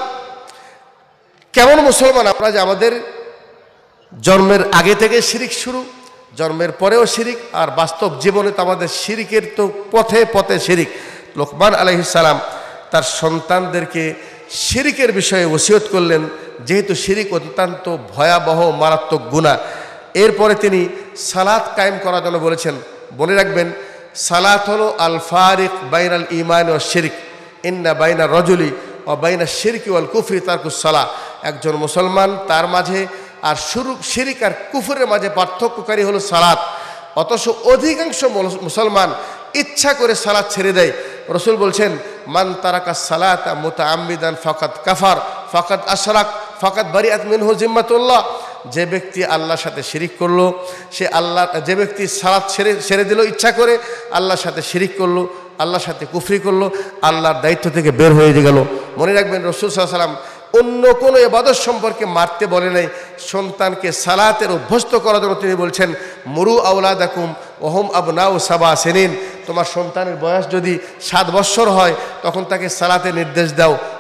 কেমন মুসলমান আমরা যে আমাদের জন্মের আগে থেকে শিরিক শুরু, জন্মের পরেও শিরিক, আর বাস্তব জীবনে তো আমাদের শিরিকের তো পথে পথে শিরিক। লোকমান আলাইহিস সালাম তার সন্তানদেরকে শিরিকের বিষয়ে ওসিয়ত করলেন, যেহেতু শিরিক অত্যন্ত ভয়াবহ মারাত্মক গুনাহ। এরপরে তিনি সালাত কায়েম করার জন্য বলেছেন। মনে রাখবেন, সালাত হলো আল ফারিক বাইনাল ঈমান ওয়া শিরক, ইন্না বাইনা রজুলি ও বাইনা শিরকি ওয়াল কুফরি তারকুস সালাহ। একজন মুসলমান তার মাঝে আর শিরিক আর কুফরের মাঝে পার্থক্যকারী হলো সালাত। অথচ অধিকাংশ মুসলমান ইচ্ছা করে সালাত ছেড়ে দেয়। রসুল বলছেন মান তারাকা সালাতা মুতাআম্মিদান ফাকাদ কাফার ফাকাদ আশরাক ফাকাদ বারিআত মিনহু জিম্মাতুল্লাহ। যে ব্যক্তি আল্লাহর সাথে শিরিক করলো, সে আল্লাহ, যে ব্যক্তি সালাত ছেড়ে দিল ইচ্ছা করে, আল্লাহর সাথে শিরিক করলো, আল্লাহর সাথে কুফরি করলো, আল্লাহর দায়িত্ব থেকে বের হয়ে গেল। মনে রাখবেন, রসুল সাল্লাল্লাহু আলাইহি ওয়াসাল্লাম অন্য কোনো ইবাদত সম্পর্কে মারতে বলে নাই। সন্তানকে সালাতের অভ্যস্ত করার জন্য তিনি বলছেন মুরু আওলাদাকুম ওহুম আবনাউ সাবা সিনিন। তোমার সন্তানের বয়স যদি 7 বৎসর হয় তখন তাকে সালাতের নির্দেশ দাও।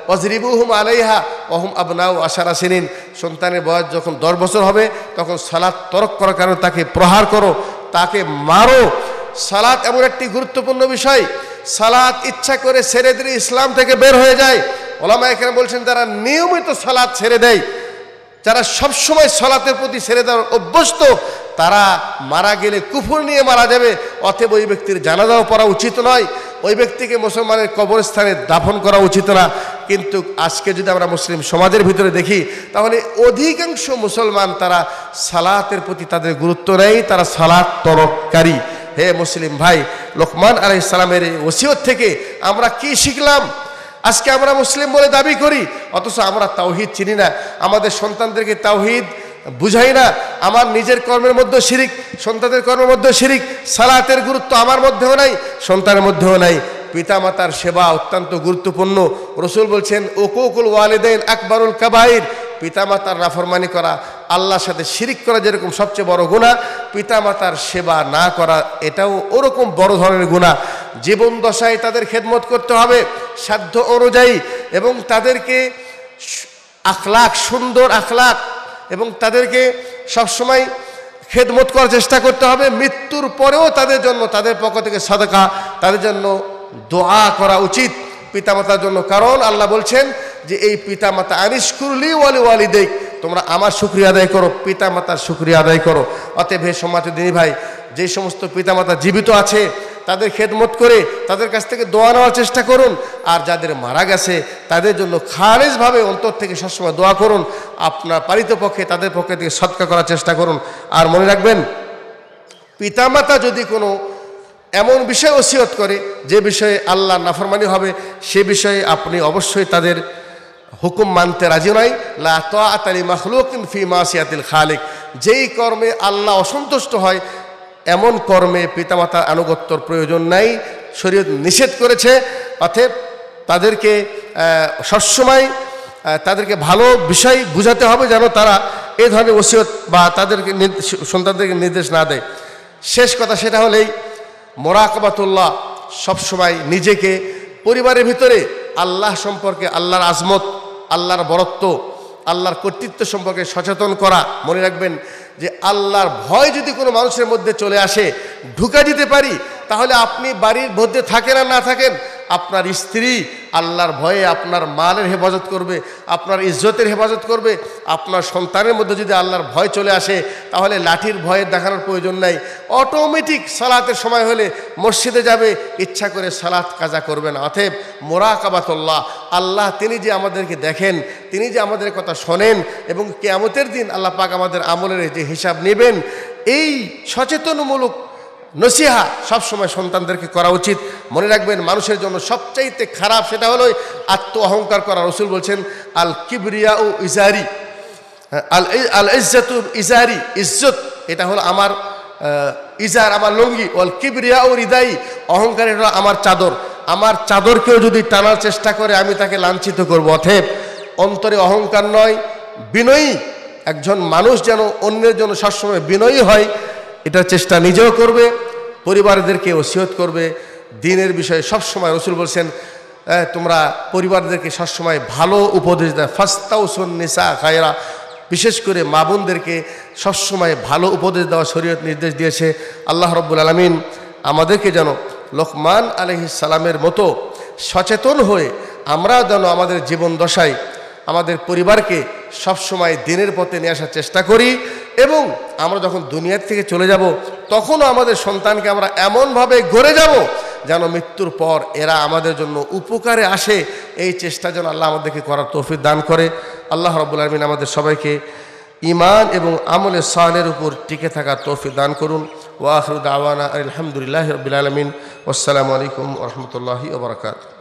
ওয়াজরিবুহুম আলাইহা ওয়া হুম আবনাউ আশারা সিনিন, সন্তানের বয়স যখন 10 বছর হবে তখন সালাত তরক করার কারণে তাকে প্রহার করো, তাকে মারো। সালাত এমন একটি গুরুত্বপূর্ণ বিষয়, সালাত ইচ্ছা করে ছেড়ে দিলে ইসলাম থেকে বের হয়ে যায়। ওলামায়ে কেরাম বলছেন যারা নিয়মিত সালাত ছেড়ে দেয়, যারা সবসময় সালাতের প্রতি ছেড়ে দেওয়ার অভ্যস্ত, তারা মারা গেলে কুফর নিয়ে মারা যাবে। অতএব ওই ব্যক্তির জানাজাও পড়া উচিত নয়, ওই ব্যক্তিকে মুসলমানের কবরস্থানে দাফন করা উচিত না। কিন্তু আজকে যদি আমরা মুসলিম সমাজের ভিতরে দেখি, তাহলে অধিকাংশ মুসলমান তারা সালাতের প্রতি তাদের গুরুত্ব নেই, তারা সালাত তরককারী। হে মুসলিম ভাই, লোকমান আলাইহিস সালামের এই ওসিয়ত থেকে আমরা কি শিখলাম? আজকে আমরা মুসলিম বলে দাবি করি, অথচ আমরা তাওহীদ চিনি না, আমাদের সন্তানদেরকে তাওহীদ বুঝাই না। আমার নিজের কর্মের মধ্যে শিরিক, সন্তানের কর্মের মধ্যে শিরিক, সালাতের গুরুত্ব আমার মধ্যেও নাই, সন্তানের মধ্যেও নাই। পিতামাতার সেবা অত্যন্ত গুরুত্বপূর্ণ। রাসূল বলছেন উকুকুল ওয়ালিদাইন আকবারুল কাবাইর, পিতামাতার নাফরমানি করা, আল্লাহর সাথে শিরিক করা যেরকম সবচেয়ে বড় গুনাহ, পিতামাতার সেবা না করা এটাও ওরকম বড় ধরনের গুনাহ। জীবন দশায় তাদের খেদমত করতে হবে সাধ্য অনুযায়ী, এবং তাদেরকে আখলাক, সুন্দর আখলাক, এবং তাদেরকে সবসময় খেদমত করার চেষ্টা করতে হবে। মৃত্যুর পরেও তাদের জন্য, তাদের পক্ষ থেকে সাদাকা, তাদের জন্য দোয়া করা উচিত পিতামাতার জন্য। কারণ আল্লাহ বলছেন যে এই পিতামাতা আনিশকুরলি ওয়ালি ওয়ালিদাইক, তোমরা আমার শুকরিয়া আদায় করো, পিতামাতার শুকরিয়া আদায় করো। অতএব হে সম্মানিত দিনী ভাই, যে সমস্ত পিতামাতা জীবিত আছে তাদের খেদমত করে তাদের কাছ থেকে দোয়া নেওয়ার চেষ্টা করুন। আর যাদের মারা গেছে তাদের জন্য খালেজভাবে অন্তর থেকে সবসময় দোয়া করুন। আপনার পালিত পক্ষে তাদের পক্ষে থেকে সদকা করার চেষ্টা করুন। আর মনে রাখবেন, পিতামাতা যদি কোনো এমন বিষয় ওসিয়ত করে যে বিষয়ে আল্লাহর নাফরমানি হবে, সে বিষয়ে আপনি অবশ্যই তাদের হুকুম মানতে রাজি নয়। লা তাআতা লি মাখলুকিন ফি মাসিয়াতিল খালিক, যেই কর্মে আল্লাহ অসন্তুষ্ট হয় এমন কর্মে পিতামাতার আনুগত্যর প্রয়োজন নাই, শরীয়ত নিষেধ করেছে। অতএব তাদেরকে সবসময় তাদেরকে ভালো বিষয় বুঝাতে হবে, যেন তারা এই ধরনের ওসিয়ত বা তাদেরকে সন্তানদেরকে নির্দেশ না দেয়। শেষ কথা সেটা হলেই মোরাকাবাতুল্লাহ, সবসময় নিজেকে পরিবারের ভিতরে আল্লাহ সম্পর্কে, আল্লাহর আজমত, আল্লাহর বরত্ব, আল্লাহর কর্তৃত্ব সম্পর্কে সচেতন করা। মনে রাখবেন যে আল্লাহর ভয় যদি কোনো মানুষের মধ্যে চলে আসে, ঢুকা দিতে পারি, তাহলে আপনি বাড়ির মধ্যে থাকেন আর না থাকেন, আপনার স্ত্রী আল্লাহর ভয়ে আপনার মালের হেফাজত করবে, আপনার ইজ্জতের হেফাজত করবে। আপনার সন্তানের মধ্যে যদি আল্লাহর ভয় চলে আসে, তাহলে লাঠির ভয়ে দেখানোর প্রয়োজন নাই। অটোমেটিক সালাতের সময় হলে মসজিদে যাবে, ইচ্ছা করে সালাত কাজা করবে না। অতএব মোরাকাবাতুল্লাহ, আল্লাহ তিনি যে আমাদেরকে দেখেন, তিনি যে আমাদের কথা শোনেন, এবং কিয়ামতের দিন আল্লাহ পাক আমাদের আমলের যে হিসাব নেবেন, এই সচেতনমূলক নসিহা সবসময় সন্তানদেরকে করা উচিত। মনে রাখবেন, মানুষের জন্য সবচাইতে খারাপ সেটা হলো আত্ম অহংকার করা। রাসূল বলছেন আল কিবরিয়া ও ইজারি, আল ইজ্জাতু ইজারি, ইজ্জত এটা হলো আমার ইজার, আমার লুঙ্গি। ওয়াল কিবরিয়া ও হৃদাই, অহংকার এটা হলো আমার চাদর। আমার চাদরকেও যদি টানার চেষ্টা করে আমি তাকে লাঞ্ছিত করব। অতএব অন্তরে অহংকার নয়, বিনয়ী একজন মানুষ যেন অন্যের জন্য সবসময় বিনয়ী হয়, এটার চেষ্টা নিজেও করবে, পরিবারদেরকে ওসিয়ত করবে দ্বীনের বিষয়ে সবসময়। রাসূল বলছেন তোমরা পরিবারদেরকে সবসময় ভালো উপদেশ দাও, ফাস্তাউসুন নিসা খায়রা, বিশেষ করে মা বোনদেরকে সবসময় ভালো উপদেশ দেওয়া শরীয়ত নির্দেশ দিয়েছে। আল্লাহ রাব্বুল আলামিন আমাদেরকে যেন লোকমান আলাইহিস সালামের মতো সচেতন হয়ে আমরা যেন আমাদের জীবন দশায় আমাদের পরিবারকে সবসময় দ্বীনের পথে নিয়ে আসার চেষ্টা করি, এবং আমরা যখন দুনিয়ার থেকে চলে যাব তখনও আমাদের সন্তানকে আমরা এমনভাবে গড়ে যাব যেন মৃত্যুর পর এরা আমাদের জন্য উপকারে আসে। এই চেষ্টা যেন আল্লাহ আমাদেরকে করার তৌফিক দান করে। আল্লাহ রাব্বুল আলামিন আমাদের সবাইকে ঈমান এবং আমলে সালের উপর টিকে থাকার তৌফিক দান করুন। ওয়া আখিরু দাওয়ানা আলহামদুলিল্লাহি রাব্বিল আলামিন। ওয়াসসালামু আলাইকুম ওয়া রাহমাতুল্লাহি ওয়া বারাকাতুহু।